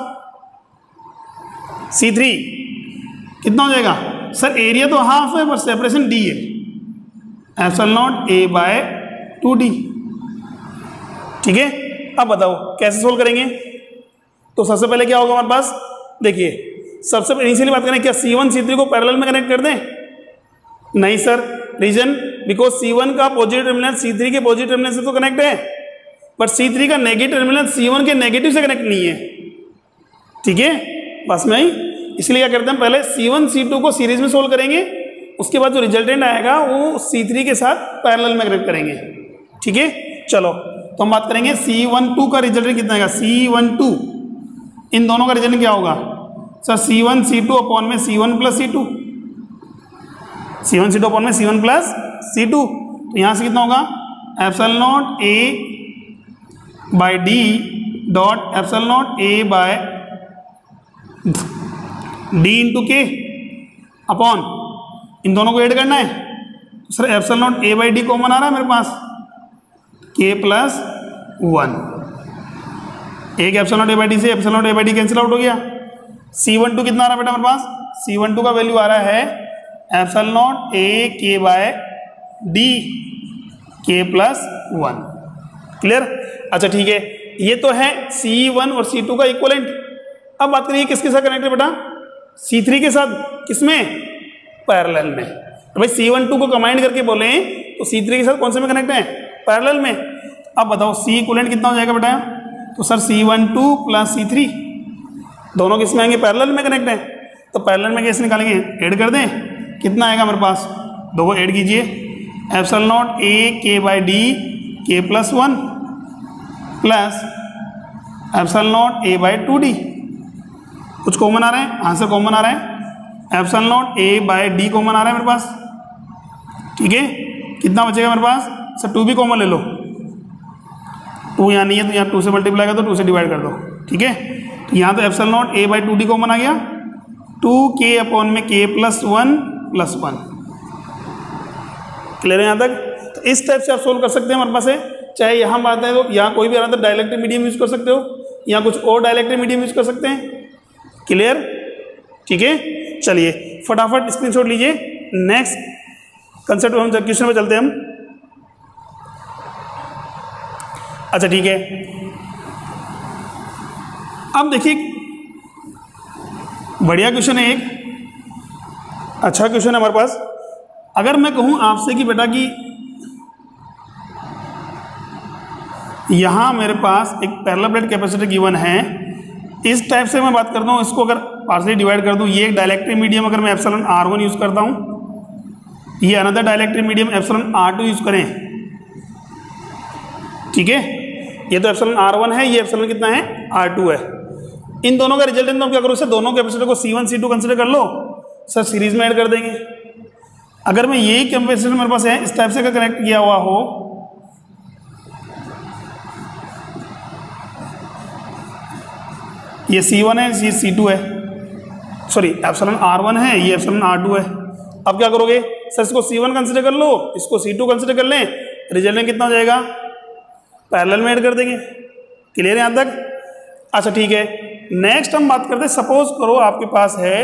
सी थ्री कितना हो जाएगा सर? एरिया तो हाफ है पर सेपरेशन डी है, epsilon not A by two D. ठीक है, अब बताओ कैसे सोल्व करेंगे? तो सबसे पहले क्या होगा हमारे पास, देखिए सबसे इनिशियली बात करें, क्या सी वन सी थ्री को पैरेलल में कनेक्ट कर दें? नहीं sir, reason because C one का पॉजिटिव टर्मिनल सी थ्री के पॉजिटिव टर्मिनल से तो कनेक्ट है, पर सी थ्री का नेगेटिव टर्मिनल सी वन के नेगेटिव से कनेक्ट नहीं है। ठीक है, बस में ही, इसलिए क्या करते हैं, पहले सी वन सी टू को सीरीज में सोल्व करेंगे, उसके बाद जो रिजल्टेंट आएगा वो सी थ्री के साथ पैरेलल में कनेक्ट करेंगे। ठीक है, चलो तो हम बात करेंगे सी वन टू का रिजल्टेंट कितना आएगा, सी वन टू, इन दोनों का रिजल्टेंट क्या होगा sir? C one C two upon में C one plus C two, C one C two upon में C one plus C two. तो यहां से कितना होगा, epsilon not A by D dot epsilon not A by D into K upon, इन दोनों को ऐड करना है। तो sir epsilon not A by D common आ रहा है मेरे पास, के प्लस वन, एक epsilon not A by D से epsilon not A by D cancel out हो गया। सी वन टू कितना आ रहा है बेटा मेरे पास? सी वन टू का वैल्यू आ रहा है epsilon not A K by D K plus one. Clear? अच्छा ठीक है, ये तो है सी वन और सी टू का इक्वलेंट। अब बात करिए किसके साथ कनेक्ट है बेटा? सी थ्री के साथ। किसमें? पैरेलल में। तो भाई सी वन टू को कंबाइन करके बोले तो सी थ्री के साथ कौन से में कनेक्ट है? पैरेलल में। अब बताओ सी इक्वलेंट कितना हो जाएगा बेटा? तो sir C one two plus C three दोनों किस में आएंगे? पैरेलल में कनेक्ट है। तो पैरेलल में कैसे निकालेंगे? ऐड कर दें, कितना आएगा मेरे पास? दो को ऐड कीजिए, epsilon not A K by D K plus one plus epsilon not A by two D. कुछ कॉमन आ रहा है? आंसर कॉमन आ रहा है, epsilon not A by D common आ रहा है मेरे पास। ठीक है, कितना बचेगा मेरे पास? सर टू भी कॉमन ले लो, टू यहाँ नहीं है तो यहाँ टू से मल्टीप्लाई कर दो, टू से डिवाइड कर दो। ठीक है, तो यहाँ तो epsilon not A by two D common आ गया, टू के अपॉन में K plus one plus one. Clear है यहाँ तक? तो इस टाइप से आप सोल्व कर सकते हैं हमारे पास है। चाहे यहाँ बात है तो यहाँ कोई भी आता है डायलेक्ट्रिक मीडियम यूज कर सकते हो, या कुछ और डायलेक्ट्रिक मीडियम यूज कर सकते हैं। क्लियर? ठीक है, चलिए फटाफट स्क्रीनशॉट लीजिए। नेक्स्ट कंसेप्ट हम क्वेश्चन में चलते हैं हम। अच्छा ठीक है, अब देखिए बढ़िया क्वेश्चन है, एक अच्छा क्वेश्चन है हमारे पास। अगर मैं कहूं आपसे कि बेटा कि यहां मेरे पास एक पैरेलल प्लेट कैपेसिटर गिवन है, इस टाइप से मैं बात करता हूं, इसको अगर पार्शियली डिवाइड कर दूं, ये एक डाइलेक्ट्रिक मीडियम अगर मैं एप्सिलॉन आर वन यूज करता हूं, ये another dielectric medium epsilon R two use करें। ठीक है, ये तो एप्सिलॉन आर वन है, ये एप्सिलॉन कितना है? आर टू है। इन दोनों का रिजल्टेंट तो क्या करो, सर दोनों कैपेसिटर को C one C two consider कर लो, सर सीरीज में ऐड कर देंगे। अगर मैं यही कैपेसिटर मेरे पास है, इस टाइप से अगर कनेक्ट किया हुआ हो, ये सी वन है, ये सी टू है, सॉरी एप्सिलॉन आर वन है, ये एप्सिलॉन आर टू है। अब क्या करोगे, सर इसको सी वन कंसिडर कर लो, इसको सी टू कंसिडर कर लें, रिजल्टेंट कितना हो जाएगा? पैरेलल में ऐड कर देंगे। क्लियर है यहां तक? अच्छा ठीक है, नेक्स्ट हम बात करते हैं, सपोज करो आपके पास है,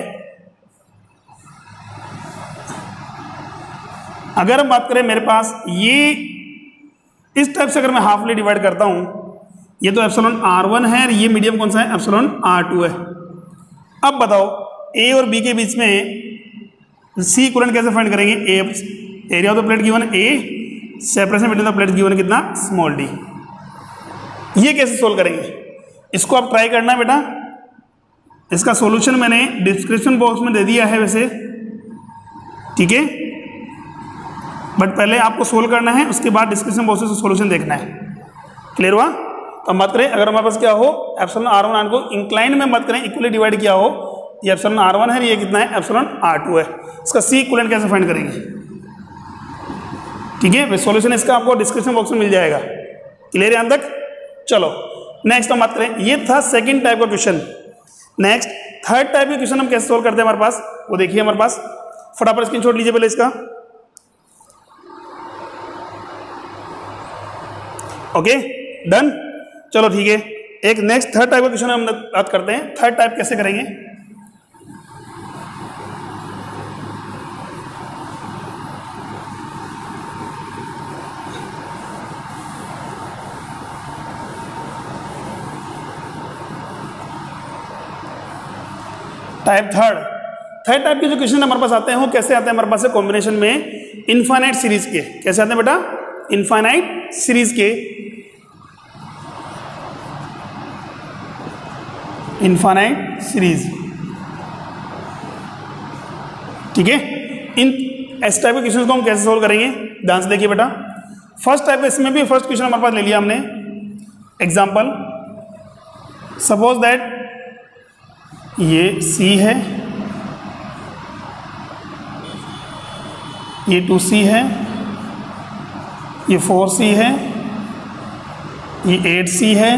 अगर हम बात करें मेरे पास ये इस टाइप से अगर मैं हाफली डिवाइड करता हूं, ये तो एप्सिलॉन आर वन है, ये मीडियम कौन सा है? एप्सिलॉन आर टू है। अब बताओ ए और बी के बीच में सी इक्विवेलेंट कैसे फाइंड करेंगे? A area of the plate given A, separation between the plate given कितना? Small D. ये कैसे सोल्व करेंगे? इसको आप ट्राई करना है बेटा। इसका सॉल्यूशन मैंने डिस्क्रिप्शन बॉक्स में दे दिया है वैसे, ठीक है, बट पहले आपको सोल्व करना है, उसके बाद डिस्क्रिप्शन बॉक्स से सॉल्यूशन देखना है। क्लियर हुआ? तो हम बात करें, अगर हमारे पास क्या हो, एप्सिलॉन आर वन आर को इंक्लाइन में बात करें, इक्वली डिवाइड किया हो, ये एप्सिलॉन आर वन है, ये कितना है? एप्सिलॉन आर टू है। इसका सी इक्विवेलेंट कैसे फाइंड करेंगे? ठीक है, सॉल्यूशन इसका आपको डिस्क्रिप्शन बॉक्स में मिल जाएगा। क्लियर है यहां तक? चलो नेक्स्ट हम बात करें, ये था सेकंड टाइप का क्वेश्चन। नेक्स्ट थर्ड टाइप का क्वेश्चन हम कैसे सोल्व करते हैं हमारे पास, वो देखिए हमारे पास, फटाफट स्क्रीनशॉट लीजिए पहले इसका। Okay done. चलो ठीक है, एक नेक्स्ट थर्ड टाइप का क्वेश्चन हम बात करते हैं। थर्ड टाइप कैसे करेंगे? टाइप थर्ड थर्ड टाइप के जो क्वेश्चन हमारे पास आते हैं वो कैसे आते हैं हमारे पास? कॉम्बिनेशन में इनफाइनाइट सीरीज के। कैसे आते हैं बेटा? इनफाइनाइट सीरीज के। इनफाइनाइट सीरीज, ठीक है। इन इस टाइप के क्वेश्चन को हम कैसे सोल्व करेंगे? ध्यान से देखिए बेटा। फर्स्ट टाइप, इसमें भी फर्स्ट क्वेश्चन हमारे पास ले लिया हमने। एग्जाम्पल, सपोज दैट ये C है, ये टू सी है, ये फोर सी है, ये एट सी है,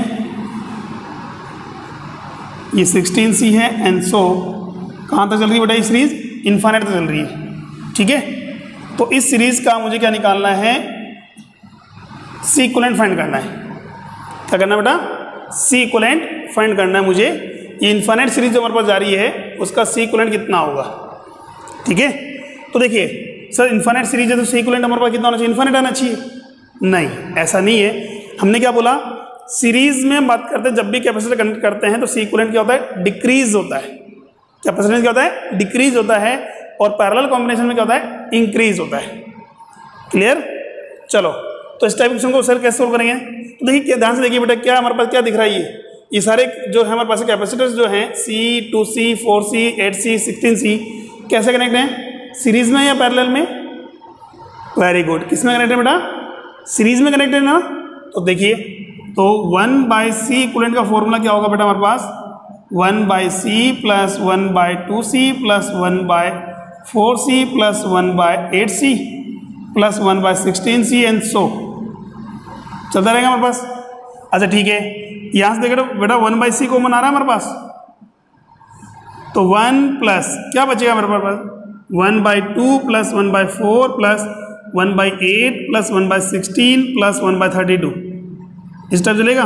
ये सिक्सटीन सी है, एंड सो कहाँ तक चल रही है बेटा ये सीरीज? इनफाइनाइट तक चल रही है, ठीक है। तो इस सीरीज का मुझे क्या निकालना है? सी इक्विवेलेंट फाइंड करना है। क्या करना है बेटा? सी इक्विवेलेंट फाइंड करना है मुझे। ये इनफाइनाइट सीरीज जो हमारे पास जा रही है उसका सी इक्विवेलेंट कितना होगा, ठीक है। तो देखिए सर, इनफाइनाइट सीरीज है तो सी इक्विवेलेंट हमारे पास कितना होना चाहिए? इनफाइनाइट आना चाहिए। नहीं, ऐसा नहीं है। हमने क्या बोला? सीरीज में बात करते हैं जब भी कैपेसिटर कनेक्ट करते हैं तो सी इक्विवेलेंट क्या होता है? डिक्रीज होता है। कैपेसिटेंस क्या होता है? डिक्रीज होता है। और पैरेलल कॉम्बिनेशन में क्या होता है? इंक्रीज होता है। क्लियर? चलो, तो इस टाइप क्वेश्चन को सर कैसे सोल्व करेंगे? तो देखिए ध्यान से देखिए बेटा, क्या हमारे पास क्या दिख रहा है? ये ये सारे जो है हमारे पास कैपेसिटर्स जो हैं C, two C, four C, eight C, sixteen C, कैसे कनेक्ट हैं? सीरीज में या पैरेलल में? Very good. किस में कनेक्ट है बेटा? सीरीज में कनेक्ट है ना। तो देखिए, तो वन बाई सी इक्विवेलेंट का फॉर्मूला क्या होगा बेटा हमारे पास? One by C plus one by two C plus one by four C plus one by eight C plus one by sixteen C and so चलता रहेगा हमारे पास। अच्छा ठीक है, यहाँ से देखो बेटा वन बाई सी कॉमन आ रहा है हमारे पास, तो वन प्लस क्या बचेगा हमारे पास? One by two plus one by four plus one by eight plus one by sixteen plus one by thirty two. इस टाइप चलेगा।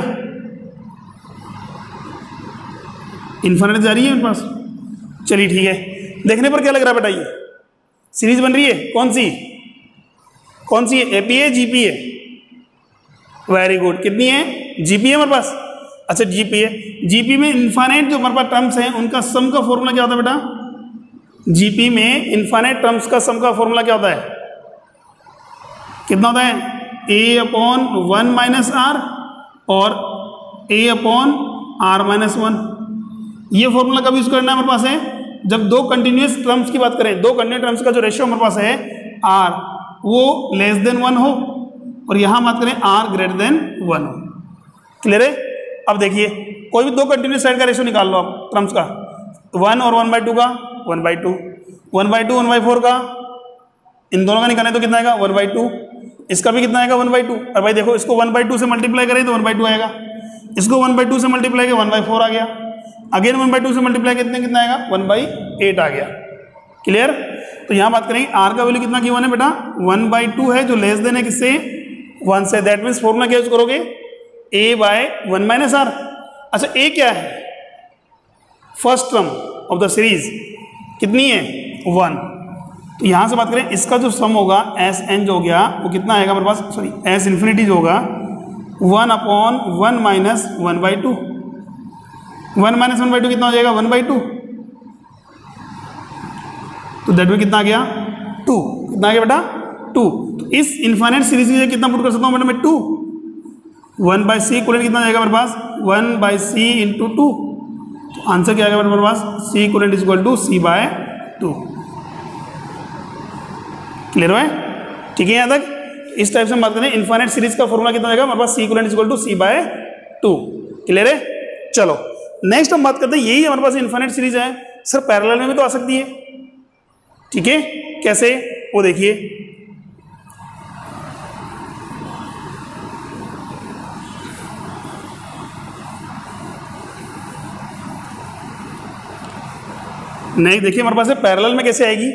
इन्फिनिटी जा रही है मेरे पास। चलिए ठीक है, देखने पर क्या लग रहा है बेटा? ये सीरीज बन रही है। कौन सी कौन सी है? एपी है, जीपी है? Very good. कितनी है? जीपी है हमारे पास। अच्छा जीपी है। जीपी में इनफाइनाइट जो हमारे पास टर्म्स हैं उनका सम का फॉर्मूला क्या होता है बेटा? जीपी में इनफाइनाइट टर्म्स का सम का फॉर्मूला क्या होता है? कितना होता है? A upon one minus R और A upon R minus one. ये फॉर्मूला कब यूज करना है हमारे पास है? जब दो कंटिन्यूस टर्म्स की बात करें, दो कंटिन्यूस टर्म्स का जो रेशियो हमारे पास है आर वो लेस देन वन हो, और यहां बात करें आर ग्रेटर देन वन हो। क्लियर है? अब देखिए, कोई भी दो कंटिन्यूस साइड का रेशियो निकाल लो आप टर्म्स का, वन और वन बाई टू का one by two, one by two one by four का, इन दोनों का निकालें तो कितना आएगा? One by two. इसका भी कितना आएगा? One by two. और भाई देखो, इसको वन बाई टू से मल्टीप्लाई करें तो वन बाई टू आएगा, इसको वन बाई टू से मल्टीप्लाई किया वन बाई फोर आ गया, अगेन वन बाई टू से मल्टीप्लाई कितने कितना आएगा? वन बाई एट आ गया। क्लियर? तो यहाँ बात करेंगे आर का वैल्यू कितना गिवन है बेटा? वन बाई टू है, जो लेस देन है किससे? वन से। दैट मीन्स फॉर्मूला क्या यूज करोगे? A by one minus R. अच्छा ए क्या है? First term of the series कितनी है? वन। तो यहां से बात करें, इसका जो सम होगा एस एन जो हो गया वो कितना आएगा हमारे पास? सॉरी एस इन्फिनिटी जो होगा one upon one minus one by two. One minus one by two कितना हो जाएगा? One by two. तो दैट में कितना आ गया? टू। कितना आ गया बेटा? टू। तो इस इनफाइनाइट सीरीज के लिए कितना पुट कर सकता हूं बेटा मैं? Two. One by C equivalent कितना जाएगा मेरे पास? One by C into two. तो आंसर क्या आएगा मेरे पास? C equivalent is equal to C by two. Clear है? ठीक है यहाँ तक? इस टाइप से हम बात करें, इनफाइनाइट सीरीज का फॉर्मूला कितना आएगा हमारे पास? C equivalent is equal to C by two. Clear है? चलो नेक्स्ट हम बात करते हैं, यही हमारे पास इनफाइनाइट सीरीज है सर, पैरेलल में भी तो आ सकती है। ठीक है, कैसे वो देखिए। नहीं देखिए हमारे पास है पैरेलल में कैसे आएगी?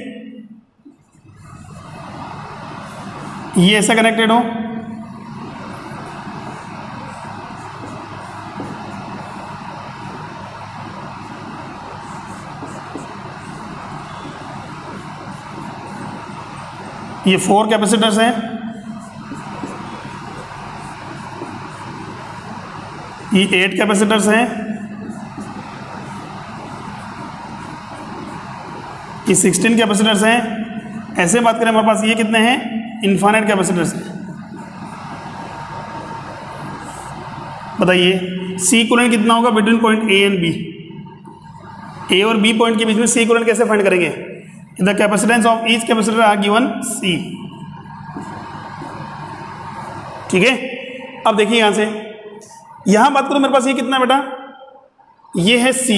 ये ऐसा कनेक्टेड हो, ये फोर कैपेसिटर्स हैं, ये एट कैपेसिटर्स हैं, ये सिक्सटीन कैपेसिटर्स हैं। ऐसे बात करें हमारे पास ये कितने हैं, इनफाइनाइट कैपेसिटर्स हैं। बताइए सी इक्विवेलेंट कितना होगा between point A and B. A और बी पॉइंट के बीच में सी इक्विवेलेंट कैसे फाइंड करेंगे, the capacitance of each capacitor are given C. ठीक है, अब देखिए यहां से यहां बात करूं, मेरे पास ये कितना है बेटा, ये है सी,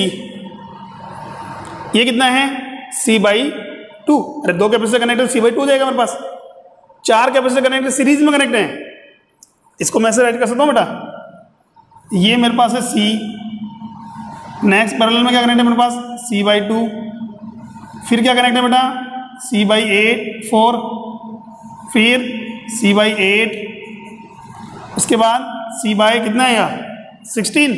ये कितना है सी बाई टू। अरे दो capacitor connected C by two हो जाएगा मेरे पास। चार कैपेसिटर कनेक्टेड सीरीज में कनेक्ट हैं, इसको मैं ऐसे राइट कर सकता हूं बेटा, ये मेरे पास है सी, नेक्स्ट पैरेलल में क्या कनेक्ट है मेरे पास सी बाई टू, फिर क्या कनेक्ट है बेटा सी बाई एट फोर, फिर सी बाई एट, उसके बाद सी बाई कितना है यार सिक्सटीन।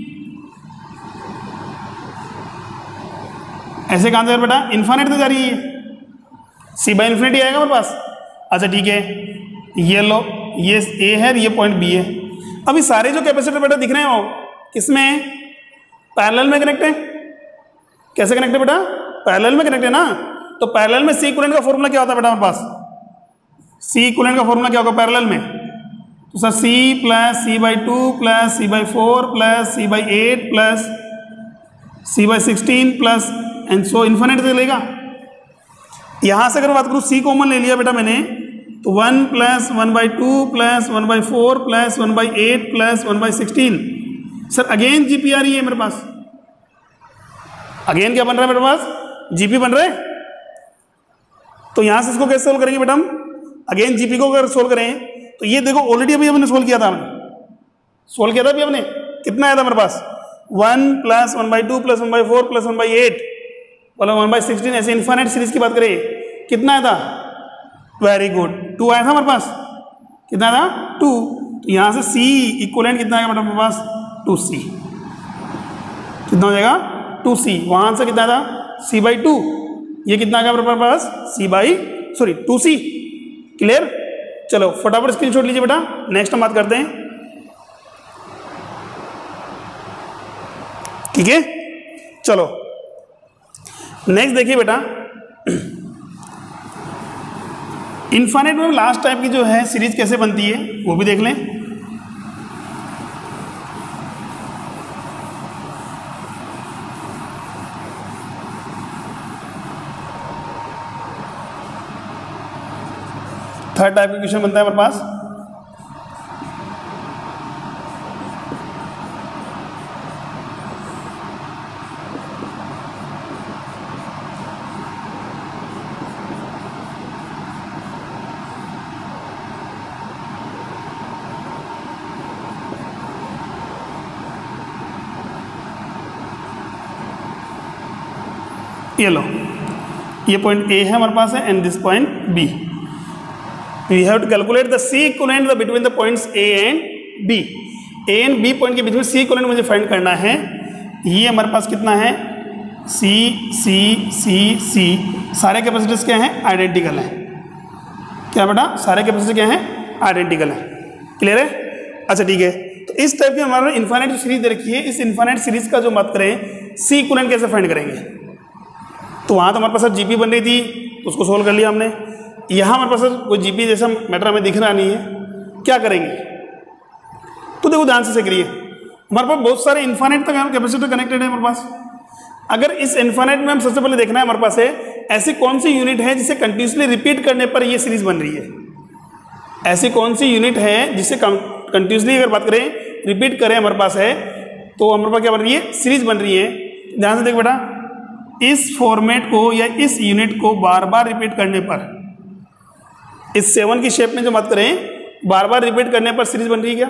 ऐसे कहां से बेटा इन्फाइनाइट तो जा रही है, सी बाई इन्फिनिटी आएगा मेरे पास। अच्छा ठीक है, ये लो, ये ए है, ये पॉइंट बी है। अभी सारे जो कैपेसिटर बेटा दिख रहे हैं वो किसमें पैरेलल में कनेक्ट है। कैसे कनेक्ट है बेटा, पैरेलल में कनेक्ट है ना। तो पैरेलल में सी इक्विवेलेंट का फॉर्मूला क्या होता है बेटा हमारे पास, सी इक्विवेलेंट का फॉर्मूला क्या होगा पैरेलल में, तो sir C plus C by two plus C by four plus C by eight plus C by sixteen plus and so infinite चलेगा। यहां से अगर बात करूं सी कॉमन ले लिया बेटा मैंने, तो one plus one by two plus one by four plus one by eight plus one by sixteen. Sir again GP आ रही है मेरे पास, अगेन क्या बन रहा है मेरे पास जीपी बन रहा है। तो यहां से इसको कैसे सोल्व करेंगे बेटा हम, अगेन जीपी को अगर सोल्व करें तो ये देखो ऑलरेडी अभी हमने सोल्व किया था, हमने सोल्व किया था अभी हमने, कितना आया था मेरे पास one plus one by two plus one by four plus one by eight मतलब वन बाई सिक्सटीन। ऐसे इन्फाइनाइट सीरीज की बात करें कितना आया था, वेरी गुड, टू आया था हमारे पास, कितना था टू। तो यहां से सी इक्विवेलेंट कितना आएगा मेरे पास टू सी, कितना हो जाएगा टू सी। वहां से कितना था सी बाई टू, ये कितना आ गया मेरे पास C by sorry two C. Clear, चलो फटाफट स्क्रीनशॉट लीजिए बेटा, नेक्स्ट हम बात करते हैं। ठीक है, चलो नेक्स्ट देखिए बेटा, इनफाइनाइट में लास्ट टाइप की जो है सीरीज कैसे बनती है वो भी देख लें। थर्ड टाइप का क्वेश्चन बनता है हमारे पास, ये लो, ये पॉइंट ए है हमारे पास है and this point B. We have to calculate the C equivalent between the points A and B. A and B point के बीच में सी इक्विवेलेंट मुझे फाइंड करना है। ये हमारे पास कितना है सी सी सी सी, सारे कैपेसिटर्स क्या हैं आइडेंटिकल हैं। क्या बेटा सारे कैपेसिटर क्या हैं आइडेंटिकल हैं। क्लियर है, अच्छा ठीक है। तो इस टाइप की हमारे इनफाइनाइट सीरीज दे रखी है, इस इनफाइनाइट सीरीज का जो बात करें सी इक्विवेलेंट कैसे फाइंड करेंगे। तो वहाँ तो हमारे पास जीपी बन रही थी तो उसको सोल्व कर लिया हमने। यहाँ हमारे पास कोई जीपी जैसा मैटर हमें दिख रहा नहीं है, क्या करेंगे। तो देखो ध्यान से करिए, हमारे पास बहुत सारे इनफाइनाइट तक कैपेसिटर कनेक्टेड है हमारे पास। अगर इस इनफाइनाइट में हम सबसे पहले देखना है हमारे पास है ऐसी कौन सी यूनिट है जिसे कंटिन्यूसली रिपीट करने पर ये सीरीज बन रही है। ऐसी कौन सी यूनिट है जिसे कंटिन्यूसली अगर बात करें रिपीट करें हमारे पास है तो हमारे पास क्या बन रही है सीरीज बन रही है। ध्यान से देख बेटा, इस फॉर्मेट को या इस यूनिट को बार बार रिपीट करने पर, इस सेवन की शेप में जो बात करें बार बार रिपीट करने पर सीरीज बन रही है। क्या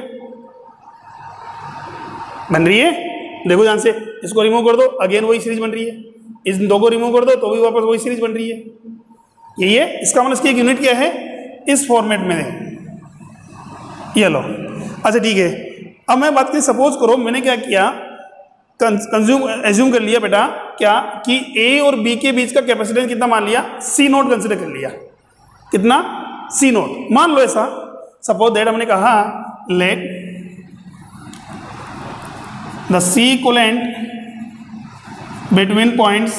बन रही है, देखो ध्यान से, इसको रिमूव कर दो अगेन वही सीरीज बन रही है, इस दो को रिमूव कर दो तो भी वापस वही सीरीज बन रही है। यही है इसका मतलब, इसकी एक यूनिट क्या है इस फॉर्मेट में है। ये लो, अच्छा ठीक है। अब मैं बात करी, सपोज करो मैंने क्या किया, कंज्यूम एज्यूम कर लिया बेटा क्या कि ए और बी के बीच का कैपेसिटेंस कितना मान लिया सी नोट कंसिडर कर लिया। कितना, सी नोट। मान लो ऐसा, सपोज दैट हमने कहा let the C equivalent between points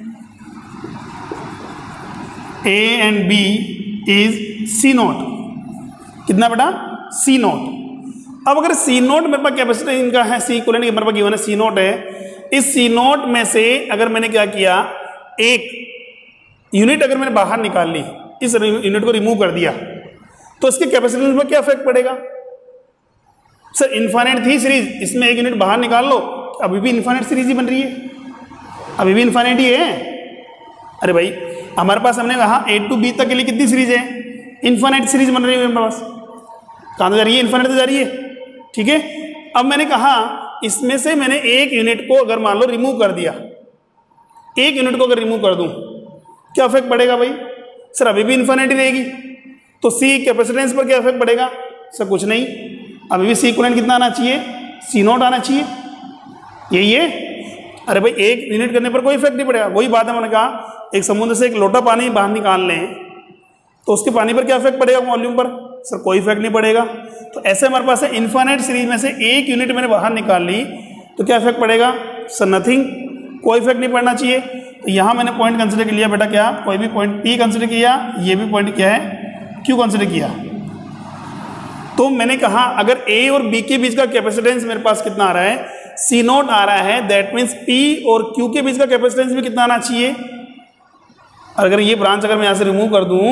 A and B is C naught. कितना बेटा, सी नोट। अब अगर सी नोट मेरे पास कैपेसिटी इनका है, सी इक्विवेलेंट मेरे पास गिवन है सी नोट है, इस सी नोट में से अगर मैंने क्या किया, एक यूनिट अगर मैंने बाहर निकाल ली, इस यूनिट को रिमूव कर दिया, तो इसके कैपेसिटेंस में क्या इफेक्ट पड़ेगा। सर इनफाइनाइट थी सीरीज, इसमें एक यूनिट बाहर निकाल लो, अभी भी इनफाइनाइट सीरीज ही बन रही है, अभी भी इनफाइनाइट ही है। अरे भाई हमारे पास हमने कहा ए टू बी तक के लिए कितनी सीरीज है, इनफाइनाइट सीरीज बन रही है मेरे पास। कहाँ जा रही है, इनफाइनाइट जा रही है, ठीक है। अब मैंने कहा इसमें से मैंने एक यूनिट को अगर मान लो रिमूव कर दिया, एक यूनिट को अगर रिमूव कर दूं, क्या इफेक्ट पड़ेगा भाई। सर अभी भी इनफाइनाइट रहेगी, तो सी कैपेसिटेंस पर क्या इफेक्ट पड़ेगा। सर कुछ नहीं, अभी भी सी इक्विवेलेंट कितना आना चाहिए, सी नोट आना चाहिए, यही है। अरे भाई एक यूनिट करने पर कोई इफेक्ट नहीं पड़ेगा। वही बात है, मैंने कहा एक समुद्र से एक लोटा पानी बाहर निकाल लें तो उसके पानी पर क्या इफेक्ट पड़ेगा वॉल्यूम पर। सर कोई इफेक्ट नहीं पड़ेगा। तो ऐसे हमारे पास है इनफाइनाइट सीरीज में से एक यूनिट मैंने बाहर निकाल ली तो क्या इफेक्ट पड़ेगा। सर नथिंग, कोई इफेक्ट नहीं पड़ना चाहिए। तो यहाँ मैंने पॉइंट कंसिडर कर लिया बेटा, क्या कोई भी पॉइंट पी कंसिडर किया, ये भी पॉइंट क्या है क्यू कंसिडर किया। तो मैंने कहा अगर ए और बी के बीच का कैपेसिटेंस मेरे पास कितना आ रहा है, सी नोट आ रहा है, दैट मीन्स पी और क्यू के बीच का कैपेसिटेंस भी कितना आना चाहिए। अगर ये ब्रांच अगर मैं यहाँ से रिमूव कर दूं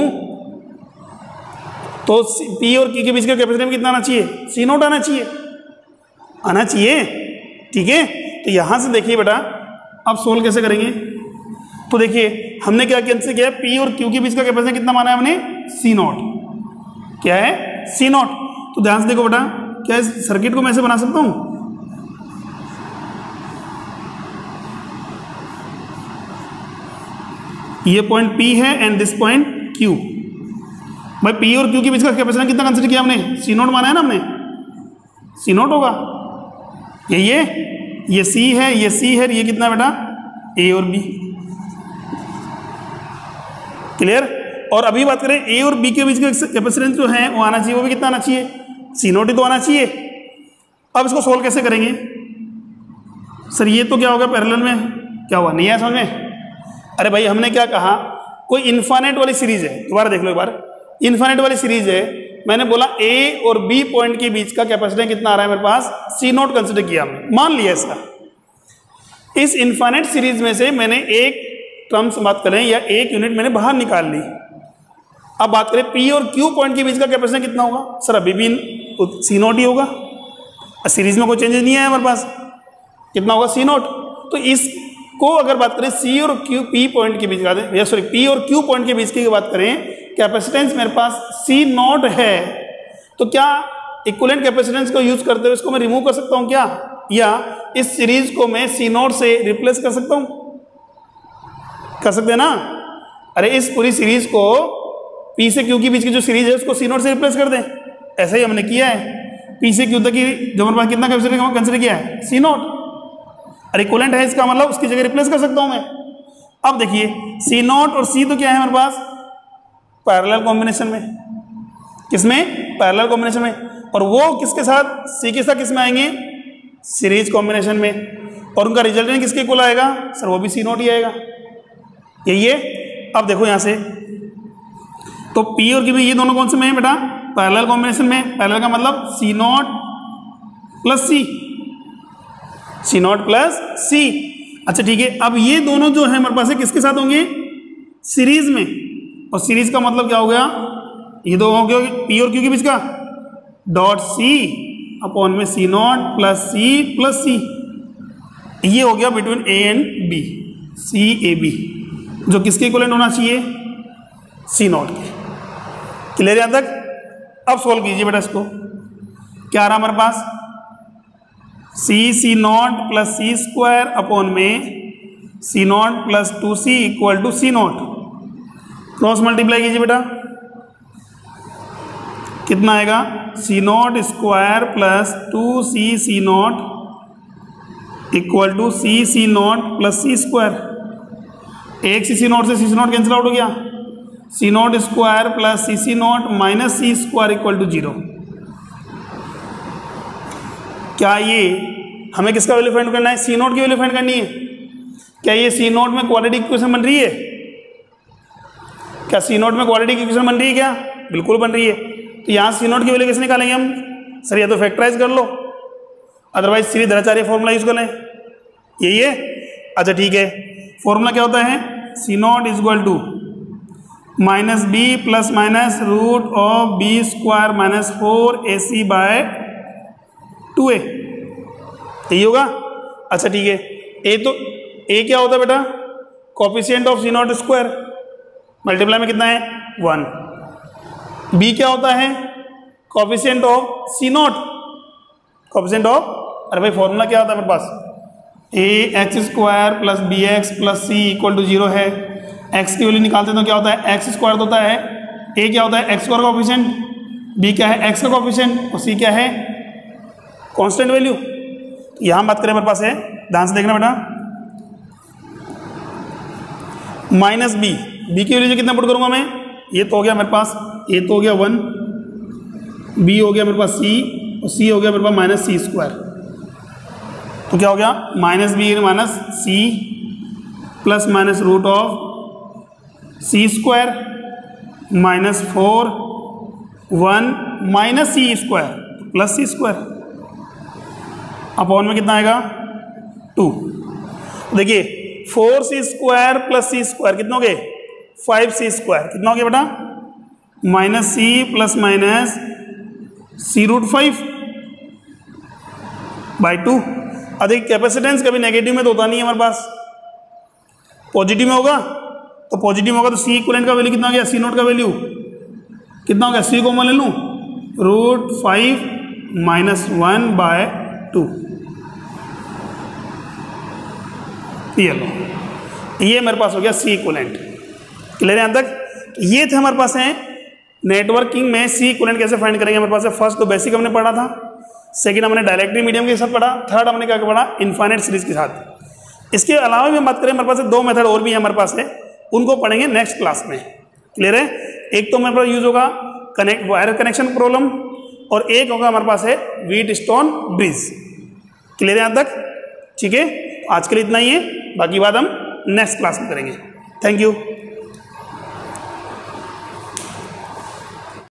तो पी और क्यू के बीच का कैपेसिटेंस कितना आना चाहिए, सी नोट आना चाहिए, आना चाहिए, ठीक है। तो यहाँ से देखिए बेटा अब सोल्व कैसे करेंगे। तो देखिए हमने क्या कैंसिल किया, पी और क्यू के बीच का कैपेसिटेंस कितना माना है हमने, सी नोट, क्या है सी नोट। तो ध्यान से देखो बेटा, क्या इस सर्किट को मैं ऐसे बना सकता हूँ, ये पॉइंट P है एंड दिस पॉइंट Q। भाई P और Q के बीच का कैपेसिटेंस कितना कंसीडर किया हमने, C नोट माना है ना हमने, C नोट होगा, ये ये ये C है, ये C है, ये कितना बेटा A और B। क्लियर। और अभी बात करें A और B के बीच का कैपेसिटेंस जो है वो आना चाहिए, वो भी कितना आना चाहिए, C नोट ही तो आना चाहिए। अब इसको सोल्व कैसे करेंगे। सर ये तो क्या होगा पैरेलल में, क्या हुआ नहीं है समझ में। अरे भाई हमने क्या कहा, कोई इनफाइनाइट वाली सीरीज है, दोबारा देख लो एक बार, इनफाइनाइट वाली सीरीज है, मैंने बोला ए और बी पॉइंट के बीच का कैपेसिटेंस कितना आ रहा है मेरे पास, सी नोट कंसिडर किया हमने, मान लिया इसका। इस इनफाइनाइट सीरीज में से मैंने एक टर्म्स बात करें या एक यूनिट मैंने बाहर निकाल ली। अब बात करें पी और क्यू पॉइंट के बीच का कैपेसिटेंस कितना होगा। सर अभी भी सी नोट ही होगा, सीरीज में कोई चेंजेस नहीं है हमारे पास, कितना होगा सी नोट। तो इस को अगर बात करें सी और क्यू पी पॉइंट के बीच का, या सॉरी पी और क्यू पॉइंट के बीच की बात करें, कैपेसिटेंस मेरे पास सी नोट है, तो क्या इक्विवेलेंट कैपेसिटेंस को यूज करते हुए इसको मैं रिमूव कर सकता हूं क्या, या इस सीरीज को मैं सी नोट से रिप्लेस कर सकता हूं, कर सकते हैं ना। अरे इस पूरी सीरीज को पी से क्यू के बीच की जो सीरीज है उसको सी नोट से रिप्लेस कर दें, ऐसा ही हमने किया है। पी से क्यू तक की जो हमारे पास कितना कैपेसिटेंस कंसिडर किया है, सी नोट। अरे इक्विवेलेंट है इसका मतलब उसकी जगह रिप्लेस कर सकता हूं मैं। अब देखिए सी नोट और सी तो क्या है हमारे पास, पैरेलल कॉम्बिनेशन में, किसमें, पैरेलल कॉम्बिनेशन में, और वो किसके साथ, सी के साथ किसमें आएंगे, सीरीज कॉम्बिनेशन में, और उनका रिजल्टेंट किसके इक्वल आएगा, सर वो भी सी नोट ही आएगा, यही है। अब देखो यहां से तो पी और क्यू ये दोनों कौन से में है बेटा, पैरेलल कॉम्बिनेशन में। पैरेलल का मतलब C naught plus C, C naught plus C. अच्छा ठीक है, अब ये दोनों जो है हमारे पास है किसके साथ होंगे, सीरीज में, और सीरीज का मतलब क्या हो गया, ये दो हो गया पी और क्यू के बीच का, डॉट सी अपॉन में C naught plus C plus C, ये हो गया between A and B, C A B, जो किसके इक्विवेलेंट होना चाहिए, सी नोट के। क्लियर यहां तक। अब सोल्व कीजिए बेटा इसको, क्या आ रहा हमारे पास, C C naught plus C square upon में C naught plus two C equal to C naught, cross multiply कीजिए बेटा, कितना आएगा, C naught square plus two C C naught equal to C C naught plus C square. एक C C naught से C C naught cancel out हो गया, C naught square plus C C naught minus C square equal to zero. क्या ये हमें किसका value find करना है? सी नॉट की वैल्यू फाइंड करनी है। क्या ये सी नॉट में क्वाड्रेटिक इक्वेशन बन रही है? क्या सी नॉट में क्वाड्रेटिक इक्वेशन बन रही है? क्या बिल्कुल बन रही है। तो यहाँ सी नॉट की वैल्यू कैसे निकालेंगे हम? सर या तो फैक्टराइज कर लो, अदरवाइज श्रीधराचार्य फॉर्मूला यूज कर लें। यही है? अच्छा ठीक है, फॉर्मूला क्या होता है? C naught is equal to minus B plus minus root of B square minus four A C by two A, यही होगा। अच्छा ठीक है, ए तो ए क्या होता है बेटा? Coefficient of C naught square, multiply में कितना है? वन। बी क्या होता है? Coefficient of C naught, coefficient of, अरे भाई फॉर्मूला क्या होता है मेरे पास? A X square plus B X plus C equal to zero है। एक्स की वैल्यू निकालते हैं तो क्या होता है? एक्स स्क्वायर होता है। ए क्या होता है? एक्स स्क्वायर का कोफिशिएंट, बी क्या है? एक्स का कोफिशिएंट, और सी क्या है? Constant value. यहां बात करें मेरे पास है, ध्यान से देखना बेटा, माइनस बी, बी की वैल्यू कितना पुट करूंगा मैं? ये तो हो गया मेरे पास, ए तो हो गया वन, बी हो गया मेरे पास सी, और सी हो गया मेरे पास माइनस सी स्क्वायर। तो क्या हो गया? Minus B minus C plus minus root of C square minus four one minus C square plus C square upon में कितना आएगा? टू। देखिए four C square plus C square कितना हो गए? फाइव सी स्क्वायर कितना हो गया बेटा? Minus C plus minus C root five by two. अधिक कैपेसिटेंस कभी नेगेटिव में तो होता नहीं है हमारे पास, पॉजिटिव में होगा। तो पॉजिटिव में होगा तो सी इक्विवेलेंट का वैल्यू कितना हो गया? सी नोट का वैल्यू कितना हो गया? सी को मैं ले लूँ root five minus one by two. ये लो, ये मेरे पास हो गया सी इक्विवेलेंट। क्लियर है यहाँ तक? ये थे हमारे पास है नेटवर्किंग में सी इक्विवेलेंट कैसे फाइंड करेंगे। हमारे पास है फर्स्ट तो बेसिक हमने पढ़ा था, सेकंड हमने डायरेक्टरी मीडियम के साथ पढ़ा, थर्ड हमने क्या पढ़ा? इनफाइनाइट सीरीज के साथ। इसके अलावा भी हम बात करें, हमारे पास दो मेथड और भी है हमारे पास है, उनको पढ़ेंगे नेक्स्ट क्लास में। क्लियर है? एक तो हमारे पास यूज होगा कनेक्ट वायर कनेक्शन प्रॉब्लम, और एक होगा हमारे पास है व्हीट स्टोन ब्रिज। क्लियर है यहाँ तक? ठीक है, आज के लिए इतना ही है, बाकी बात हम नेक्स्ट क्लास में करेंगे। Thank you.